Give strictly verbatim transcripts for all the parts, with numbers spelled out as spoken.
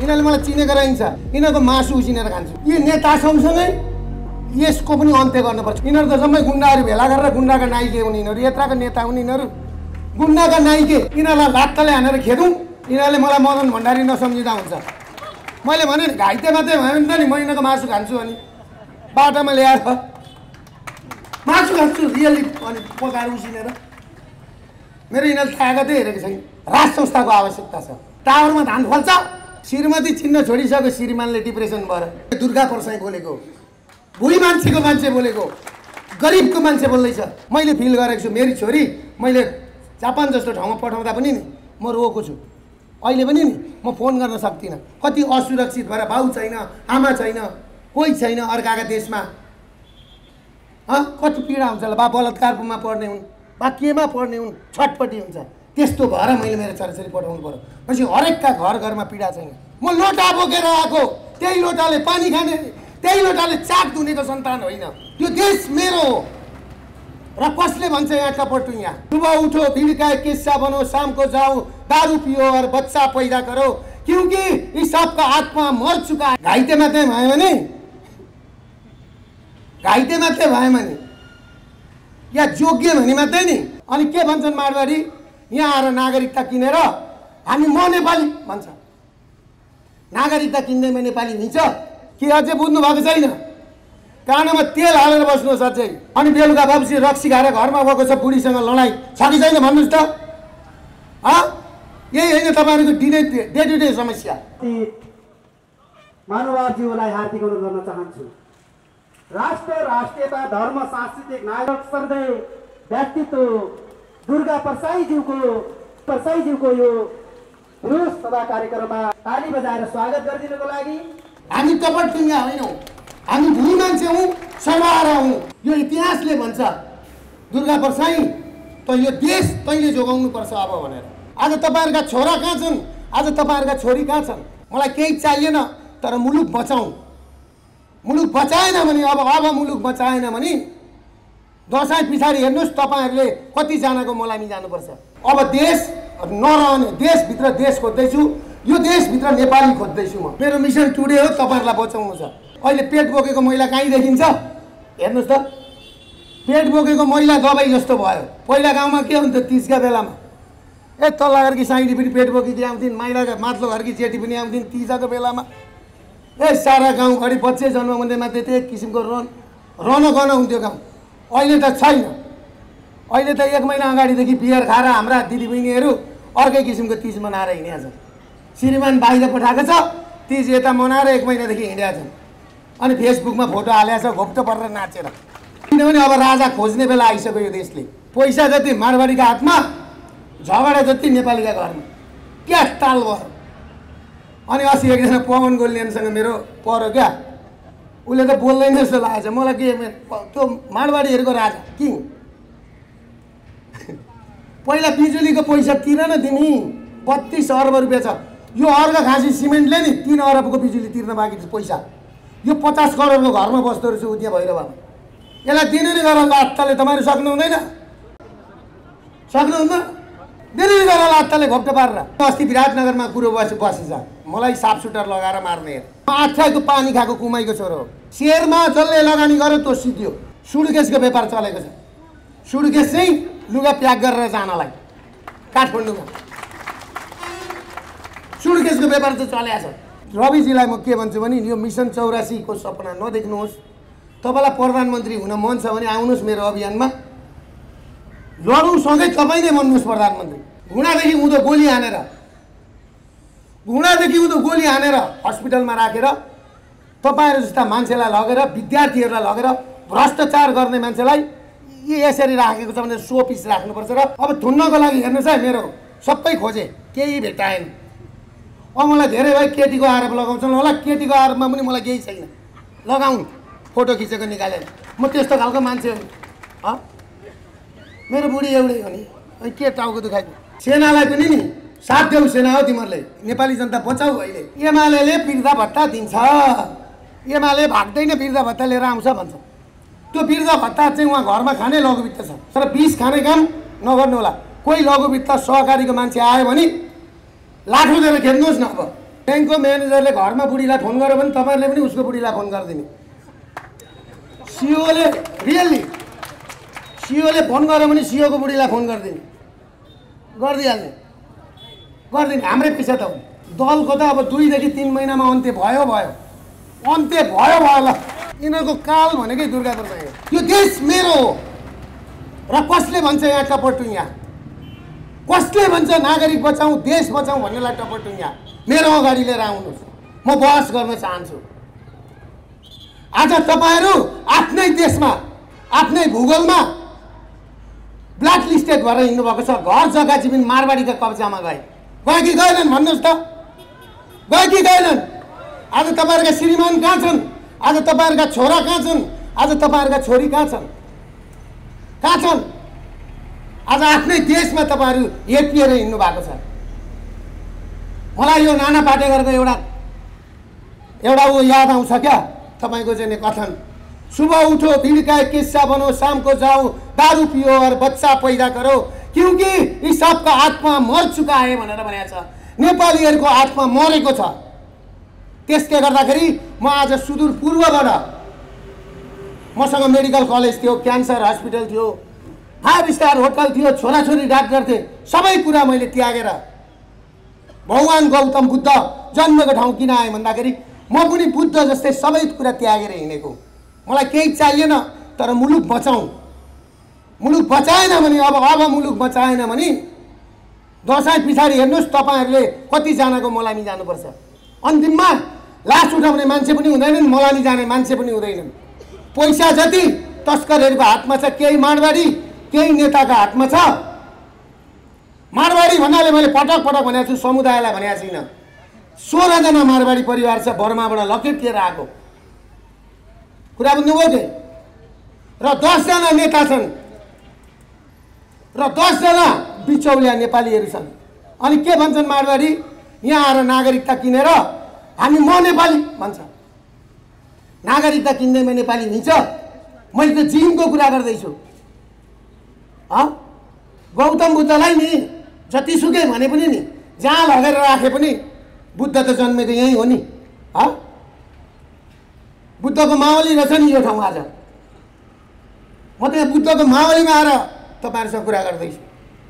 यिनीहरूले मलाई चिनेको रहन्छ, यिनीहरूको मासु उसिनेर खान्छु। यी नेता सँगसँगै यसको पनि अन्त्य गर्नुपर्छ। यिनीहरू त सबै गुन्डाहरू भेला गरेर गुन्डाका नाइके हुन्, यिनीहरू यत्राका नेता हुन्, यिनीहरू गुन्डाका नाइके। यिनीहरूलाई लात्ताले हानेर खेदौँ, यिनीहरूले मलाई मदन भण्डारी नसम्झिँदा हुन्छ। मैले भने नि घाइते मात्रै भयो नि त नि, म यिनीहरूको मासु खान्छु अनि बाटोमा ल्याएर मासु खान्छु रियली अनि पकाएर उसिनेर। मेरो यिनीहरूले तागतै हेरेको छैन। राज संस्थाको आवश्यकता छ। टावरमा धान फल्छ, श्रीमती चिन्न छोडिसक्यो, श्रीमानले डिप्रेसन भएर। दुर्गा परसाई बोलेको, बुढी मान्छेको मान्छे बोलेको, गरिबको मान्छे बोल्दैछ। मैले फिल गरेको छु, मेरी छोरी मैले जापान जस्तो ठाउँमा पठाउँदा पनि नि म रोएको छु। अहिले पनि नि म फोन गर्न सक्दिनँ। कति असुरक्षित भएर बाउ छैन, आमा छैन, कोही छैन अर्काका देशमा। अँ कति पीडा हुन्छ होला। बा बलात्कारमा पर्ने हुन्, बा केमा पर्ने हुन्, छटपट्टि हुन्छ। त्यस्तो भएर मैले मेरो छोराछोरी पठाउनु पर्यो। पछि हरेकका घर घरमा पीडा छैन। म लोटा बोकेर आएको, त्यही लोटाले पानी खाने, त्यही लोटाले चाक धुनेको सन्तान होइन। यो देश मेरो हो। र कसले भन्छ यहाँ कपटु, यहाँ सुबह उठो भीड़ का एक किस्सा बनो, शाम को जाओ दारू पियो और बच्चा पैदा करो, क्योंकि इस सबका आत्मा मर चुका है। घाइते मात्रै भयो भने घाइते मात्रै भयो भने या जोग्य भने मात्रै नि। अनि के भन्छन् मारवाडी, यहाँ आएर नागरिकता किनेर हामी म नेपाली भन्छ। नागरिकता किन्दैमा नेपाली हुन्छ कि अझै बुझ्नु भएको छैन? कानमा तेल हालेर बस्नुहोस् अझै। अनि बेलुका भएपछि रक्सी खाएर घरमा गएको छ, बुढीसँग लडाइँ छ कि छैन भन्नुहोस् त? अँ यही होइन तपाईँहरूको दिने डे टु डे समस्या। महानुभावज्यूलाई हार्दिक अनुरोध गर्न चाहन्छु। राष्ट्र, राष्ट्रियता, धर्म, सांस्कृतिक नायक सर्दै व्यक्तित्व दुर्गा परसाईज्यूको परसाईज्यूको यो रोज सभा कार्यक्रममा ताली बजाएर स्वागत गरिदिनुको लागि। हामी कपटुङ्गा होइनौँ, हामी भूमि मान्छे हौँ, सर्वहारा हौँ। यो इतिहासले भन्छ दुर्गा परसाई तैँले देश तैँले जोगाउनु पर्छ अब भनेर। आज तपाईँहरूका छोरा कहाँ छन्, आज तपाईँहरूका छोरी कहाँ छन्? मलाई केही चाहिएन, तर मुलुक बचाउँ। मुलुक बचाएन भने अब अब मुलुक बचाएन भने दसैँ पछाडि हेर्नुहोस् तपाईँहरूले कतिजनाको मलामी जानुपर्छ। अब देश नरहने, देशभित्र देश खोज्दैछु, यो देशभित्र नेपाली खोज्दैछु म। मेरो मिसन टुडे हो, तपाईँहरूलाई बचाउनु छ। अहिले पेट बोकेको महिला कहीँ देखिन्छ? हेर्नुहोस् त, पेट बोकेको महिला दबाई जस्तो भयो। पहिला गाउँमा के हुन्थ्यो? तिजका बेलामा ए तल्ला घरकी साइडी पनि पेट बोकिदिए आउँथिन्, माइलाको माथिल्लो घरकी जेठी पनि आउँथिन् तिजाको बेलामा। ए सारा गाउँघरि बच्चे जन्म हुँदै मात्रै त्यो एक किसिमको रन रन गन हुन्थ्यो गाउँ। अहिले त छैन। अहिले त एक महिना अगाडिदेखि बियर खाएर हाम्रा दिदीबहिनीहरू अर्कै किसिमको तिज मनाएर हिँडेका छन्। श्रीमान बाहिर पठाएको छ, तिज यता मनाएर एक महिनादेखि हिँडेका छन्। अनि फेसबुकमा फोटो हालेको छ घोप्टो परेर नाचेर। किनभने अब राजा खोज्ने बेला आइसक्यो यो देशले। पैसा जति मारवाडीका हातमा, झगडा जति नेपालीका घरमा। क्या ताल भयो। अनि अस्ति एकजना पवन गोल्लियनसँग मेरो पऱ्यो क्या, उसले त बोल्दैन जस्तो लागेको छ मलाई। के त्यो मारवाडीहरूको राजा किङ। पहिला बिजुलीको पैसा तिर न तिमी, बत्तीस अर्ब रुपियाँ छ। यो अर्घ खाँसी सिमेन्टले नि तिन अरबको बिजुली तिर्न बाँकी छ पैसा। यो पचास करोडको घरमा बस्दो रहेछ उद्या भैरवमा। यसलाई दिनु नि गर लात्ताले। तपाईँहरू सक्नु हुँदैन? सक्नुहुन्न? दिनु नि गर लात्ताले घोप्टो पारेर। अस्ति विराटनगरमा कुरो बसी बसेछ, मलाई साफ सुटर लगाएर मार्ने। आठको पानी खाएको कुमाईको छोरो हो। सेयरमा जसले लगानी गर्यो त्यो सिद्धियो। सुडकेसको व्यापार चलेको छ। सुडकेस चाहिँ लुगा प्याक गरेर जानलाई काठमाडौँमा सुडकेसको व्यापार चाहिँ चलेको छ। रविजीलाई म के भन्छु भने यो मिसन चौरासीको सपना नदेख्नुहोस्। तपाईँलाई प्रधानमन्त्री हुन मन छ भने आउनुहोस् मेरो अभियानमा, लडौँ सँगै। तपाईँ नै बन्नुहोस् प्रधानमन्त्री। घुँडादेखि उँधो गोली हानेर घुँडादेखि उँधो गोली हानेर हस्पिटलमा राखेर तपाईँहरू जस्ता मान्छेलाई लगेर, विद्यार्थीहरूलाई लगेर भ्रष्टाचार गर्ने मान्छेलाई यसरी राखेको छ भने सो पिस राख्नुपर्छ। र अब थुन्नको लागि हेर्नुहोस् है, मेरो सबै खोजेँ, केही भेटाएन। अब मलाई धेरै भाइ केटीको आरोप लगाउँछन् होला। केटीको आरोपमा पनि मलाई केही छैन। लगाउँ फोटो खिचेको निकालेर। म त्यस्तो खालको मान्छे हो। मेरो बुढी एउटै हो नि, अनि के टाउको दुखाइ। सेनालाई पनि नि साथ देऊ, सेना हो तिमीहरूले। नेपाली जनता बचाऊ। अहिले एमाले वृद्धा भत्ता दिन्छ, एमाले भाग्दैन वृद्धा भत्ता लिएर आउँछ भन्छ। त्यो वृद्धा भत्ता चाहिँ उहाँ घरमा खाने लघुवित्त छ, तर बिस खाने काम नगर्नु होला। कोही लघुवित्त सहकारीको मान्छे आयो भने लाठो दिएर खेद्नुहोस् न। अब ब्याङ्कको म्यानेजरले घरमा बुढीलाई फोन गर्यो भने तपाईँहरूले पनि उसको बुढीलाई फोन गरिदिने। सिओले रियल्ली सिओले फोन गर्यो भने सिओको बुढीलाई फोन गरिदिने गरिदिइहाल्ने गरिदिने हाम्रै पैसा त हो। दलको त अब दुईदेखि तिन महिनामा अन्त्य भयो भयो अन्त्य भयो भयो ल। यिनीहरूको काल भनेकै दुर्गा प्रसाद हो। यो देश मेरो हो र कसले भन्छ यहाँ टपरटुङ्गा, कसले भन्छ नागरिक बचाउँ देश बचाउँ भन्नेलाई टपरटुङ्गा मेरो अगाडि लिएर आउनुहोस्, म बहस गर्न चाहन्छु। आज तपाईँहरू आफ्नै देशमा आफ्नै भूगोलमा ब्ल्याक लिस्टेड भएर हिँड्नु भएको छ। घर जग्गा जमिन मारवाडीका कब्जामा गए गए कि गएनन् भन्नुहोस् त, गए कि गएनन्? आज तपाईँहरूका श्रीमान कहाँ छन्? आज तपाईँहरूका छोरा कहाँ छन्? आज तपाईँहरूका छोरी कहाँ छन्? कहाँ छन्? आज आफ्नै देशमा तपाईँहरू हेपिएर हिँड्नु भएको छ। मलाई यो नाना पाटेकरको एउटा एउटा ऊ याद आउँछ क्या, तपाईँको चाहिँ कथन, सुबह उठो भीड़ का एक किस्सा बनो, शाम को जाओ दारू पियो और बच्चा पैदा करो क्योंकि इस सबका आत्मा मर चुका है भनेर भनेको छ। नेपालीहरूको आत्मा मरेको छ। त्यसले गर्दाखेरि म आज सुदूर पूर्वबाट मसँग मेडिकल कलेज थियो, क्यान्सर हस्पिटल थियो, फाइभ स्टार होटल थियो, छोराछोरी डाक्टर थिए, सबै कुरा मैले त्यागेर भगवान गौतम बुद्ध जन्मेको ठाउँ किन आएँ भन्दाखेरि म पनि बुद्ध जस्तै सबै कुरा त्यागेर हिँडेको। मलाई केही चाहिएन तर मुलुक बचाउँ। मुलुक बचाएन भने अब अब मुलुक बचाएन भने दसैँ पछाडि हेर्नुहोस् तपाईँहरूले कतिजनाको मलामी जानुपर्छ। अन्तिममा लास उठाउने मान्छे पनि हुँदैनन्, मलामी जाने मान्छे पनि हुँदैनन्। पैसा जति तस्करहरूको हातमा छ, केही मारवाडी केही नेताका हातमा छ। मारवाडी भन्नाले मैले पटक पटक भनेको छु, समुदायलाई भनेको छैन। सोह्रजना मारवाडी परिवार छ बर्माबाट लकेट लिएर आएको, कुरा बुझ्नुभयो के? र दसजना नेता छन् र दसजना बिचौलिया नेपालीहरू छन्। अनि के भन्छन् मारवाडी? यहाँ आएर नागरिकता किनेर हामी म नेपाली भन्छ। नागरिकता किन्दैमा नेपाली हुन्छ? मैले त जिनको कुरा गर्दैछु। गौतम बुद्धलाई नि जतिसुकै भने पनि नि जहाँ लगेर राखे पनि बुद्ध त जन्मेको यहीँ हो नि। बुद्धको मावली रहेछ नि यो ठाउँ। आज म त यहाँ बुद्धको मावलीमा आएर तपाईँहरूसँग कुरा गर्दैछु।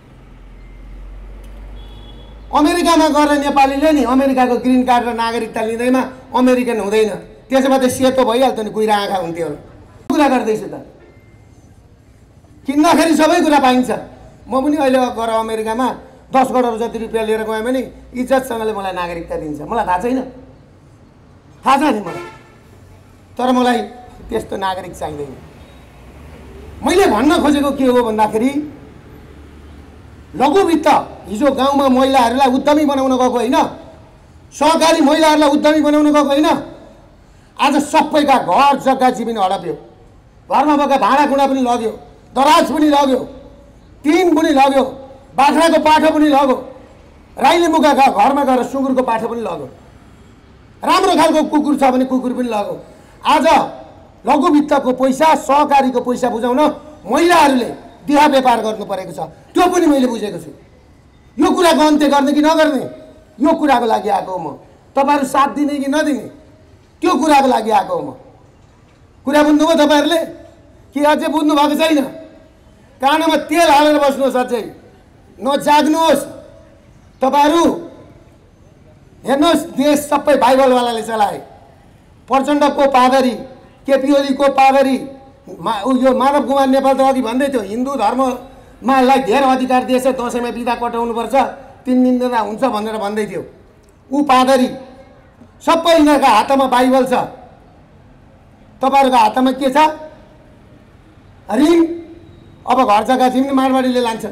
अमेरिकामा गएर नेपालीले नि अमेरिकाको ग्रिन कार्ड र नागरिकता लिँदैमा अमेरिकन हुँदैन, त्यसो भए त सेतो भइहाल्थ्यो नि, कुहिरा आँखा हुन्थ्यो होला। कुरा गर्दैछु त, किन्दाखेरि सबै कुरा पाइन्छ। म पनि अहिले गएर अमेरिकामा दस करोड जति रुपियाँ लिएर गएँ भने इज्जतसँगले मलाई नागरिकता दिन्छ। मलाई थाहा छैन, थाहा छ नि मलाई, तर मलाई त्यस्तो नागरिक चाहिँदैन। मैले भन्न खोजेको के हो भन्दाखेरि लघुवित्त हिजो गाउँमा महिलाहरूलाई उद्यमी बनाउन गएको होइन, सहकारी महिलाहरूलाई उद्यमी बनाउन गएको होइन। आज सबैका घर जग्गा जमिन हडप्यो, घरमा भएका भाँडाकुँडा पनि लग्यो, दराज पनि लग्यो, टिन पनि लग्यो, बाख्राको पाठो पनि लग्यो, राईले मुखाका घरमा गएर सुँगुरको पाठो पनि लग्यो, राम्रो खालको कुकुर छ भने कुकुर पनि लग्यो। आज लघुवित्तको पैसा सहकारीको पैसा बुझाउन महिलाहरूले दिहा व्यापार गर्नु परेको छ, त्यो पनि मैले बुझेको छु। यो कुराको अन्त्य गर्ने कि नगर्ने, यो कुराको लागि आएको हो म। तपाईँहरू साथ दिने कि नदिने, त्यो कुराको लागि आएको हो म। कुरा बुझ्नुभयो तपाईँहरूले कि अझै बुझ्नु भएको छैन? कानमा तेल हालेर बस्नुहोस्, अझै नजाग्नुहोस्। तपाईँहरू हेर्नुहोस्, देश सबै बाइबलवालाले चलाए। प्रचण्डको पादरी, केपी ओलीको पादरी, मा यो मानव कुमार नेपाल त अघि भन्दै थियो हिन्दू धर्ममालाई धेरै अधिकार दिएछ, दसैँमा बिदा कटाउनुपर्छ, तिन दिन दिँदा हुन्छ भनेर भन्दै थियो। ऊ पादरी, सबै यिनीहरूका हातमा बाइबल छ। तपाईँहरूको हातमा के छ? ऋण। अब घर जग्गा जिम्मे मारवाडीले लान्छन्।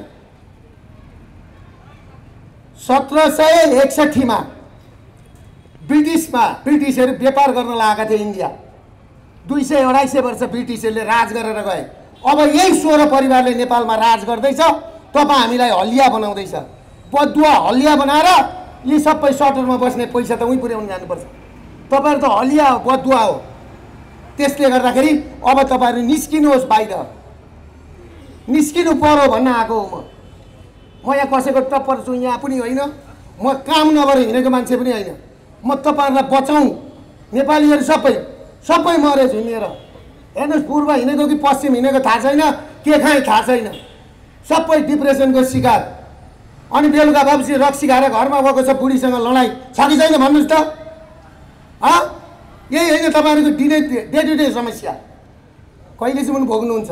सत्र सय एकसठीमा ब्रिटिसमा ब्रिटिसहरू व्यापार गर्न लागेका थिए इन्डिया। दुई सय अढाई सय वर्ष ब्रिटिसहरूले राज गरेर गए। अब यही सोह्र परिवारले नेपालमा राज गर्दैछ। तपाईँ हामीलाई हलिया बनाउँदैछ, बदुवा हलिया बनाएर यी सबै सटरमा बस्ने पैसा त उहीँ पुर्याउनु जानुपर्छ। तपाईँहरू त हलिया हो, बदुवा हो। त्यसले गर्दाखेरि अब तपाईँहरू निस्किनुहोस् बाहिर, निस्किनु पर्यो भन्न आएको हो म। म यहाँ कसैको टप्पर छु यहाँ पनि होइन, म काम नगरेर हिँडेको मान्छे पनि होइन। म तपाईँहरूलाई बचाउँ, नेपालीहरू सबै सबै मरे झुमिएर। हेर्नुहोस्, पूर्व हिँडेको कि पश्चिम हिँडेको थाहा छैन, के खाएँ थाहा छैन, सबै डिप्रेसनको शिकार। अनि बेलुका भएपछि रक्सी खाएर घरमा गएको छ, बुढीसँग लडाइँ छ कि छैन भन्नुहोस् त? अँ यही होइन तपाईँहरूको दिने डे टु डे समस्या, कहिलेसम्म भोग्नुहुन्छ?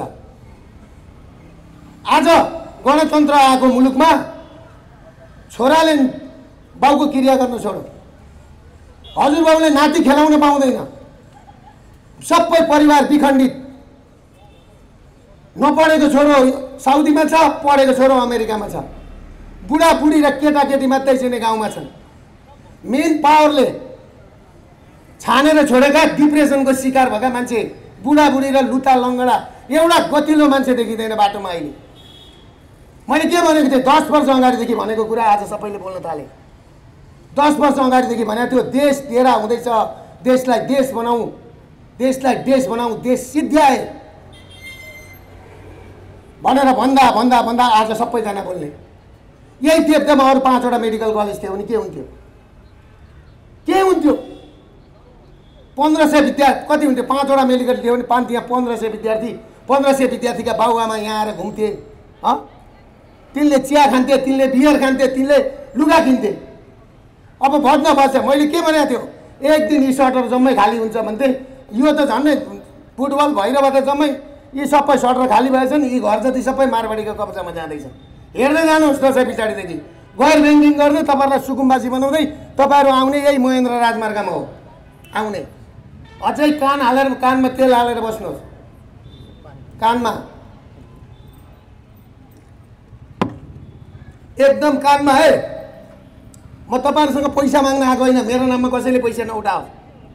आज गणतन्त्र आएको मुलुकमा छोराले बाउको क्रिया गर्न छोड्यो, हजुरबाउले नाति खेलाउन पाउँदैन, सबै परिवार विखण्डित। नपढेको छोरो साउदीमा छ, पढेको छोरो अमेरिकामा छ, बुढाबुढी र केटाकेटी मात्रै चाहिँ गाउँमा छन्। मेन पावरले छानेर छोडेका डिप्रेसनको शिकार भएका मान्छे, बुढाबुढी र लुता लङ्गडा, एउटा गतिलो मान्छे देखिँदैन बाटोमा अहिले। मैले के भनेको थिएँ? दस वर्ष अगाडिदेखि भनेको कुरा आज सबैले बोल्न थाले। दस वर्ष अगाडिदेखि भनेको थियो देश तेरा हुँदैछ, देशलाई देश बनाऊ, देशलाई देश बनाऊ, देश सिद्ध्याए भनेर भन्दा भन्दा भन्दा आज सबैजना बोल्ने। यही देशमा अरू पाँचवटा मेडिकल कलेज थियो भने के हुन्थ्यो? के हुन्थ्यो? पन्ध्र सय विद्यार्थी कति हुन्थ्यो? पाँचवटा मेडिकल थियो भने पाँच यहाँ पन्ध्र सय विद्यार्थी, पन्ध्र सय विद्यार्थीका बाबुआमा यहाँ आएर घुम्थे। अँ तिनले चिया खान्थे, तिनले बियर खान्थे, तिनले लुगा किन्थे। अब भन्न पर्छ, मैले के भनेको थियो? एक दिन यी सटर जम्मै खाली हुन्छ भन्थे, यो त झन्डै फुटबल भइरहँदा जम्मै यी सबै सटर खाली भएछन्, यी घर जति सबै मारवाडीको कब्जामा जाँदैछ। हेर्दै जानुहोस् दसैँ पछाडिदेखि गैर ब्याङ्किङ गर्दै तपाईँहरूलाई सुकुम्बासी बनाउँदै तपाईँहरू आउने यही महेन्द्र राजमार्गमा हो आउने। अझै कान हालेर कानमा तेल हालेर बस्नुहोस्, कानमा एकदम कानमा है। म तपाईँहरूसँग पैसा माग्न आएको होइन, मेरो नाममा कसैले पैसा नउठाओस्।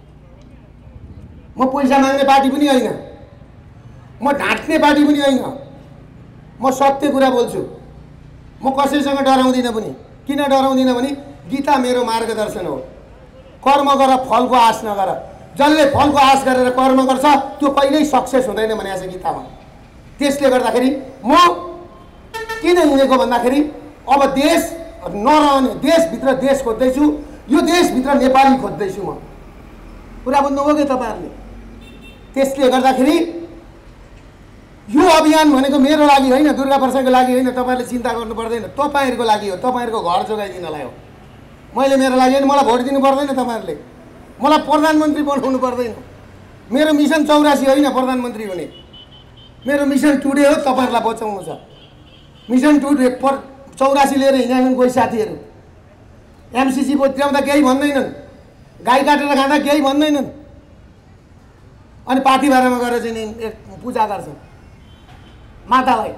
म पैसा माग्ने पार्टी पनि होइन, म ढाँट्ने पार्टी पनि होइन, म सत्य कुरा बोल्छु। म कसैसँग डराउँदिनँ पनि। किन डराउँदिनँ भने गीता मेरो मार्गदर्शन हो। कर्म गर, फलको आश नगर। जसले फलको आश गरेर कर्म गर्छ त्यो कहिल्यै सक्सेस हुँदैन भनेको छ गीतामा। त्यसले गर्दाखेरि म किन हिँडेको भन्दाखेरि अब देश नरहने, देशभित्र देश खोज्दैछु, यो देशभित्र नेपाली खोज्दैछु म। कुरा बुझ्नुभयो कि तपाईँहरूले? त्यसले गर्दाखेरि यो अभियान भनेको मेरो लागि होइन, दुर्गा प्रसादको लागि होइन, तपाईँहरूले चिन्ता गर्नु पर्दैन, तपाईँहरूको लागि हो, तपाईँहरूको घर जोगाइदिनलाई हो। मैले मेरो लागि होइन, मलाई भोट दिनु पर्दैन, तपाईँहरूले मलाई प्रधानमन्त्री बनाउनु पर्दैन। मेरो मिसन चौरासी होइन प्रधानमन्त्री हुने, मेरो मिसन टुडे हो, तपाईँहरूलाई बचाउनु छ। मिसन टुडे पर चौरासी लिएर हिँडेछन् कोही साथीहरू, एमसिसी ल्याउँदा केही भन्दैनन्, गाई काटेर खाँदा केही भन्दैनन्, अनि पाथी भाडामा गएर चाहिँ एक पूजा गर्छन् मातालाई।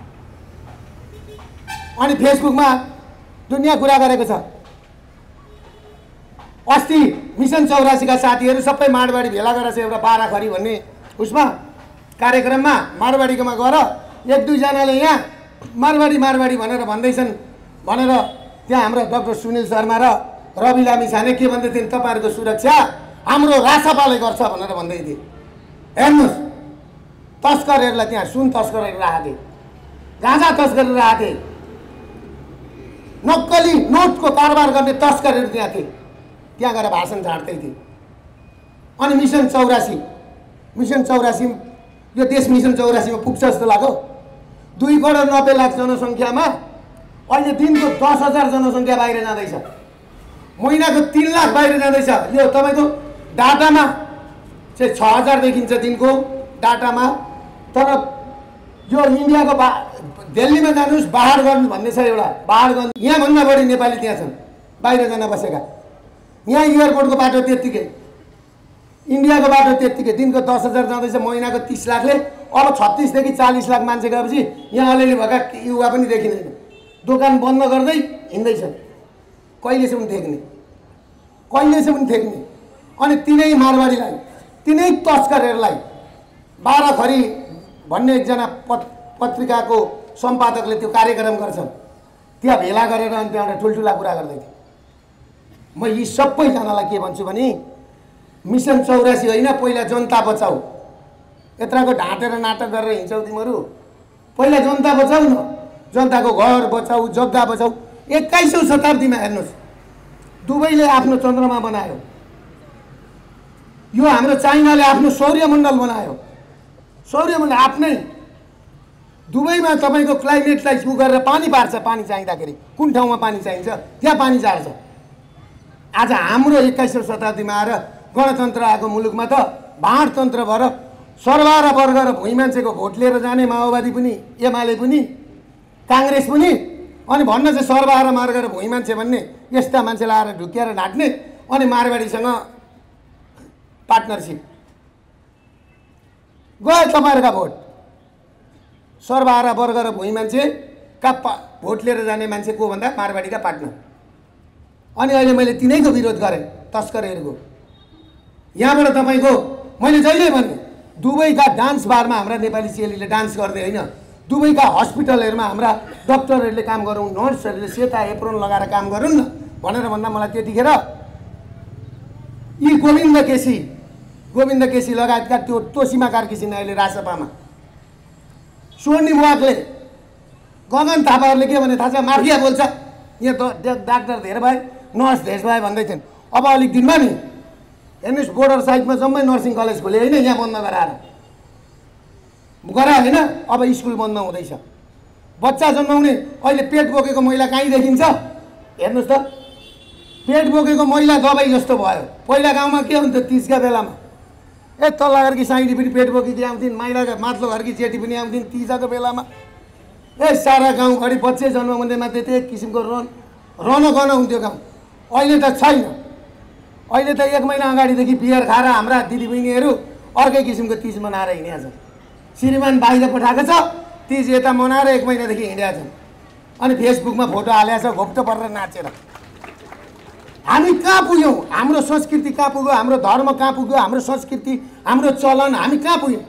अनि फेसबुकमा दुनियाँ कुरा गरेको छ। अस्ति मिसन चौरासीका साथीहरू सबै मारवाडी भेला गरेर चाहिँ एउटा बाराखरी भन्ने उसमा कार्यक्रममा मारवाडीकोमा गएर एक दुईजनाले यहाँ मारवाडी मारवाडी भनेर भन्दैछन् भनेर त्यहाँ हाम्रो डाक्टर सुनिल शर्मा र रवि लामिछाने के भन्दै थिइन्? तपाईँहरूको सुरक्षा हाम्रो रासपाले गर्छ भनेर भन्दै थिए। हेर्नुहोस्, तस्करहरूलाई त्यहाँ सुन तस्करहरू राखेको थिए, गाँजा तस्करहरू राखेको थिए, नक्कली नोटको कारोबार गर्ने तस्करहरू त्यहाँ थिए, त्यहाँ गएर भाषण झाड्दै थिए। अनि मिसन चौरासी मिसन चौरासी यो देश मिसन चौरासीमा पुग्छ जस्तो लाग्यो। दुई करोड नब्बे लाख जनसङ्ख्यामा अहिले दिनको दस हजार जनसङ्ख्या बाहिर जाँदैछ, महिनाको तिन लाख बाहिर जाँदैछ। यो तपाईँको डाटामा चाहिँ छ हजार देखिन्छ दिनको डाटामा। तर यो इन्डियाको बा दिल्लीमा जानुहोस्, बाहारगञ्ज भन्ने छ एउटा, बाहारगञ्ज यहाँभन्दा बढी नेपाली त्यहाँ छन् बाहिर जान बसेका। यहाँ एयरपोर्टको बाटो त्यत्तिकै, इन्डियाको बाटो त्यत्तिकै, दिनको दस हजार जाँदैछ, महिनाको तिस लाखले। अब छत्तिसदेखि चालिस लाख मान्छे गएपछि यहाँ अलिअलि भएका युवा पनि देखिँदैन, दोकान बन्द गर्दै हिँड्दैछन्। कहिलेसम्म थेक्ने, कहिलेसम्म थेक्ने? अनि तिनै मारवाडीलाई, तिनै तस्करहरूलाई बाराखरी भन्ने एकजना पत पत्रिकाको सम्पादकले त्यो कार्यक्रम गर्छन्, त्यहाँ भेला गरेर अनि त्यहाँबाट ठुल्ठुला कुरा गर्दै थिए। म यी सबैजनालाई के भन्छु भने मिसन चौरासी होइन, पहिला जनता बचाऊ। यत्रको ढाँटेर नाटक गरेर हिँड्छौ तिमीहरू, पहिला जनता बचाऊ न, जनताको घर बचाऊ, जग्गा बचाऊ। एक्काइसौँ शताब्दीमा हेर्नुहोस्, दुबईले आफ्नो चन्द्रमा बनायो, यो हाम्रो चाइनाले आफ्नो सौर्यमण्डल बनायो। सौर्यमण्डल आफ्नै दुबईमा तपाईँको क्लाइमेटलाई उ गरेर पानी पार्छ। पानी चाहिँदाखेरि कुन ठाउँमा पानी चाहिन्छ त्यहाँ पानी झार्छ। आज हाम्रो एक्काइसौँ शताब्दीमा आएर गणतन्त्र आएको मुलुकमा त भाँडतन्त्र भएर सरबार वर्ग र भुइँ मान्छेको भोट लिएर जाने माओवादी पनि, एमाले पनि, काङ्ग्रेस पनि, अनि भन्न चाहिँ सरबार मार्ग र भुइँ मान्छे भन्ने यस्ता मान्छेलाई आएर ढुक्याएर ढाँट्ने, अनि मारवाडीसँग पार्टनरसिप गयो तपाईँहरूका भोट। सरबार वर्ग र भुइँ मान्छेका पा भोट लिएर जाने मान्छे को भन्दा मारवाडीका पार्टनर। अनि अहिले मैले तिनैको विरोध गरेँ, तस्करहरूको। यहाँबाट तपाईँको मैले जहिले भने दुबईका डान्स बारमा हाम्रा नेपाली चेलीले डान्स गर्दै होइन, दुबईका हस्पिटलहरूमा हाम्रा डक्टरहरूले काम गरौँ, नर्सहरूले सेता एप्रोन लगाएर काम गरौँ न भनेर भन्दा मलाई त्यतिखेर यी गोविन्द केसी गोविन्द केसी लगायतका त्यो तोसीमा कार्की छिन् अहिले राजसभामा, स्वर्णिम वागले, गगन थापाहरूले के भने थाहा छ, माफिया बोल्छ। यहाँ त डाक्टर धेरै भए, नर्स धेरै भए भन्दै थिइन्। अब अलिक दिनमा नि हेर्नुहोस् बोर्डर साइडमा जम्मै नर्सिङ कलेज खोले होइन, यहाँ बन्द गराएर गरा होइन। अब स्कुल बन्द हुँदैछ। बच्चा जन्माउने अहिले पेट बोकेको महिला कहीँ देखिन्छ? हेर्नुहोस् त, पेट बोकेको महिला दबाई जस्तो भयो। पहिला गाउँमा के हुन्थ्यो, तिजका बेलामा ए तल्ला घरकी साइडी पनि पेट बोकिँदै आउँथिन्, माइलाको माथिल्लो घरकी जेठी पनि आउँथिन् तिजाको बेलामा। ए सारा गाउँभरि बच्चे जन्माउने मात्रै त्यो एक किसिमको रन रनगन हुन्थ्यो गाउँ। अहिले त छैन। अहिले त एक महिना अगाडिदेखि बियर खाएर हाम्रा दिदीबहिनीहरू अर्कै किसिमको तिज मनाएर हिँडेका छन्। श्रीमान बाहिर पठाएको छ, तिज यता मनाएर एक महिनादेखि हिँडेका छन्। अनि फेसबुकमा फोटो हालेको छ घोप्टो परेर नाचेर। हामी कहाँ पुग्यौँ? हाम्रो संस्कृति कहाँ पुग्यो? हाम्रो धर्म कहाँ पुग्यो? हाम्रो संस्कृति, हाम्रो चलन हामी कहाँ पुग्यौँ?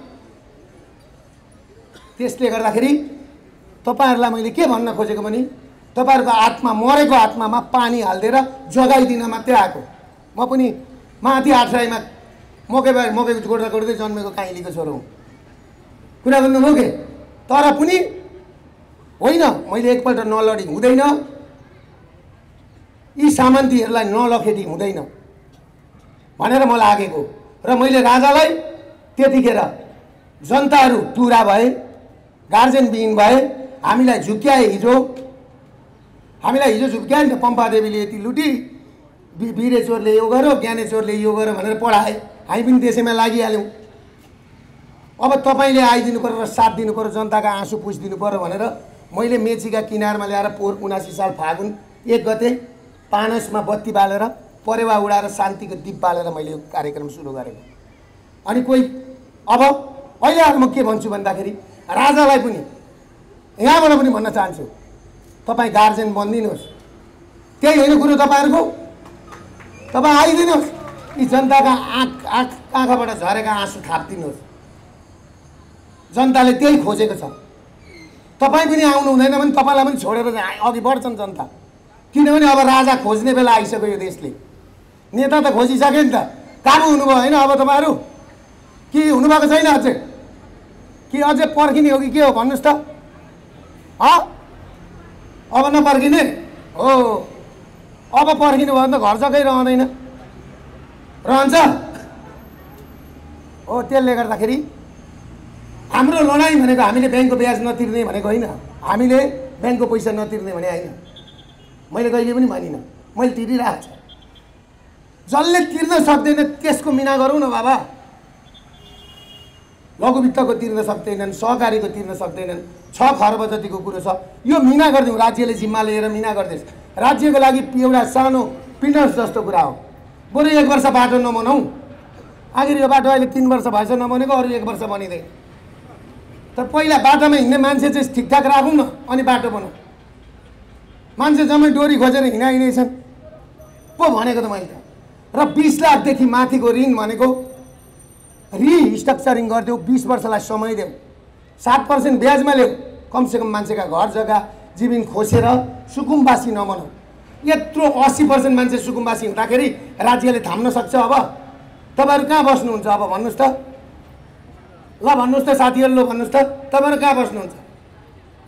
त्यसले गर्दाखेरि तपाईँहरूलाई मैले के भन्न खोजेको भने तपाईँहरूको आत्मा, मरेको आत्मामा पानी हालिदिएर जगाइदिन मात्रै आएको। म पनि माथि आठराईमा मकै मकैको गोड्दा गोड्दै जन्मेको काइलीको छोरो हुँ। कुरा गर्नु मोके, तर पनि होइन मैले एकपल्ट नलडी हुँदैन, यी सामन्तीहरूलाई नलखेटी हुँदैन भनेर म लागेको। र मैले राजालाई त्यतिखेर जनताहरू टुरा भए, गार्जेनविहीन भए, हामीलाई झुक्क्याए। हिजो हामीलाई हिजो झुक्क्याए नि त, पम्पादेवीले यति लुटी, वीरेश्वरले यो गर्यो, ज्ञानेश्वरले यो गर्यो भनेर पढाए। हामी पनि त्यसैमा लागिहाल्यौँ। अब तपाईँले आइदिनु पऱ्यो र साथ दिनु पऱ्यो, जनताका आँसु पुछिदिनु पऱ्यो भनेर मैले मेचीका किनारमा ल्याएर पोहोर उनासी साल फागुन एक गते पानसमा बत्ती बालेर परेवा उडाएर शान्तिको दीप बालेर मैले यो कार्यक्रम सुरु गरेको। अनि कोही अब अहिले आएर म के भन्छु भन्दाखेरि राजालाई पनि यहाँबाट पनि भन्न चाहन्छु, तपाईँ गार्जेन बनिदिनुहोस्। त्यही होइन कुरो तपाईँहरूको, तपाईँ आइदिनुहोस्, यी जनताका आँख आँख आँखाबाट झरेका आँसु थापिदिनुहोस्। जनताले त्यही खोजेको छ। तपाईँ पनि आउनु हुँदैन भने तपाईँलाई पनि छोडेर अघि बढ्छन् जनता। किनभने अब राजा खोज्ने बेला आइसक्यो यो देशले। नेता त खोजिसक्यो नि त, काबु हुनुभयो होइन? अब तपाईँहरू के हुनुभएको छैन अझै? कि अझै पर्खिने हो कि के हो भन्नुहोस् त? अब नपर्खिने हो? अब पर्खिनु भयो भने त घर जग्गै रहँदैन, रहन्छ हो। त्यसले गर्दाखेरि हाम्रो लडाइँ भनेको हामीले ब्याङ्कको ब्याज नतिर्ने भनेको होइन, हामीले ब्याङ्कको पैसा नतिर्ने भने होइन। मैले कहिले पनि भनिनँ, मैले तिरिरहेको छु। जसले तिर्न सक्दैन त्यसको मिना गरौँ न बाबा। लघुवित्तको तिर्न सक्दैनन्, सहकारीको तिर्न सक्दैनन्, छ खर्ब जतिको कुरो छ, यो मिना गरिदिउँ। राज्यले जिम्मा लिएर मिना गरिदियोस्। राज्यको लागि एउटा सानो पिनर्स जस्तो कुरा हो। बरु एक वर्ष बाटो नबनाउँ। आखिर यो बाटो अहिले तिन वर्ष भएछ नबनेको, अरू एक वर्ष बनिँदैन। तर पहिला बाटोमा हिँड्ने मान्छे चाहिँ ठिकठाक राखौँ न, अनि बाटो बनाउँ। मान्छे जम्मै डोरी खोजेर हिँडाइनै छन् पो भनेको त मैले त। र बिस लाखदेखि माथिको ऋण भनेको रिस्ट्रक्चरिङ गरिदेऊ, बिस वर्षलाई समय देऊ, सात पर्सेन्ट ब्याजमा ल्याऊ। कमसेकम मान्छेका घर जग्गा जीवन खोसेर सुकुम्बासी नबनाऊ। यत्रो अस्सी पर्सेन्ट मान्छे सुकुम्बासी हुँदाखेरि राज्यले थाम्न सक्छ? अब तपाईँहरू कहाँ बस्नुहुन्छ? अब भन्नुहोस् त, ल भन्नुहोस् त साथीहरू, ल भन्नुहोस् त, तपाईँहरू कहाँ बस्नुहुन्छ?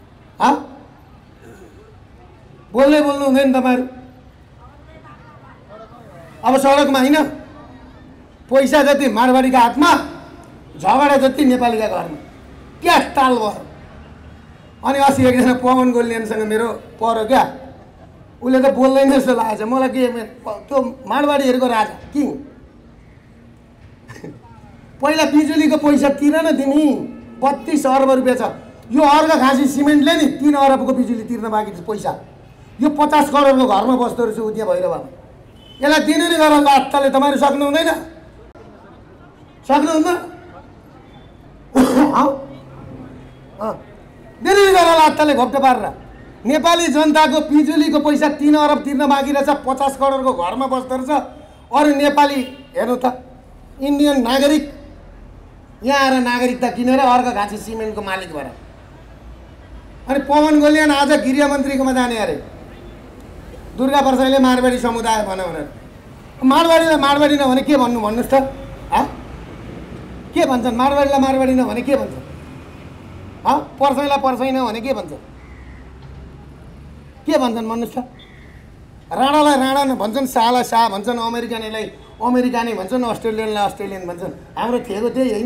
हाँ बोल्दै बोल्नु हुँदैन तपाईँहरू? अब सडकमा होइन, पैसा जति मारवाडीका हातमा, झगडा जति नेपालीका घरमा। क्या ताल भयो। अनि अस्ति एकजना पवन गोल्लियनसँग मेरो पऱ्यो क्या, उसले त बोल्दैन जस्तो लागेको छ मलाई। के त्यो मारवाडीहरूको राजा किङ। पहिला बिजुलीको पैसा तिर न तिमी, बत्तीस अर्ब रुपियाँ छ। यो अर्घ घाँसी सिमेन्टले नि तीन अरबको बिजुली तिर्न बाँकी छ पैसा। यो पचास करोडको घरमा बस्दो रहेछ उद्या भैरवमा। यसलाई दिनु नि गर लात्ताले। तपाईँहरू सक्नु हुँदैन, सक्नुहुन्न? दिनु नि गर लात्ताले घोप्टो पारेर। नेपाली जनताको बिजुलीको पैसा तीन अरब तिर्न बाँकी रहेछ, पचास करोडको घरमा बस्दो रहेछ। अरू नेपाली हेर्नु त, इन्डियन नागरिक यहाँ आएर नागरिकता किनेर अर्घ घाँसी सिमेन्टको मालिक भएर। अनि पवन गोल्लियन आज गृहमन्त्रीकोमा जाने अरे, दुर्गा प्रसाईले मारवाडी समुदाय भन भनेर। मारवाडीलाई मारवाडी नभने के भन्नु भन्नुहोस् त? हाँ, के भन्छन्? मारवाडीलाई मारवाडी नभने के भन्छन्? हाँ, पर्साईलाई पर्साई नभने के भन्छ? के भन्छन् भन्नुहोस् त? राणालाई राणा भन्छन्, शाहलाई शाह भन्छन्, अमेरिकनलाई अमेरिकानै भन्छन्, अस्ट्रेलियनलाई अस्ट्रेलियन भन्छन्। हाम्रो थिएको त्यही होइन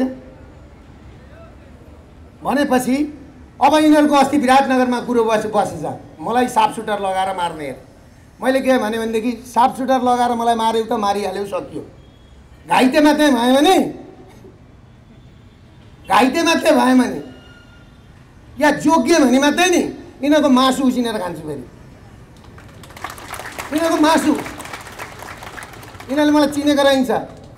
भनेपछि अब यिनीहरूको अस्ति विराटनगरमा कुरो बसी बसेछ, मलाई साफ सुटर लगाएर मार्ने। मैले के भने भनेदेखि साफ सुटर लगाएर मलाई मार्यो त मारिहाल्यो, सकियो। घाइते मात्रै भयो भने घाइते मात्रै भयो भने या जोग्य भने मात्रै नि यिनीहरूको मासु उसिनेर खान्छु फेरि। यिनीहरूको मासु यिनीहरूले मलाई चिनेको रहन्छ।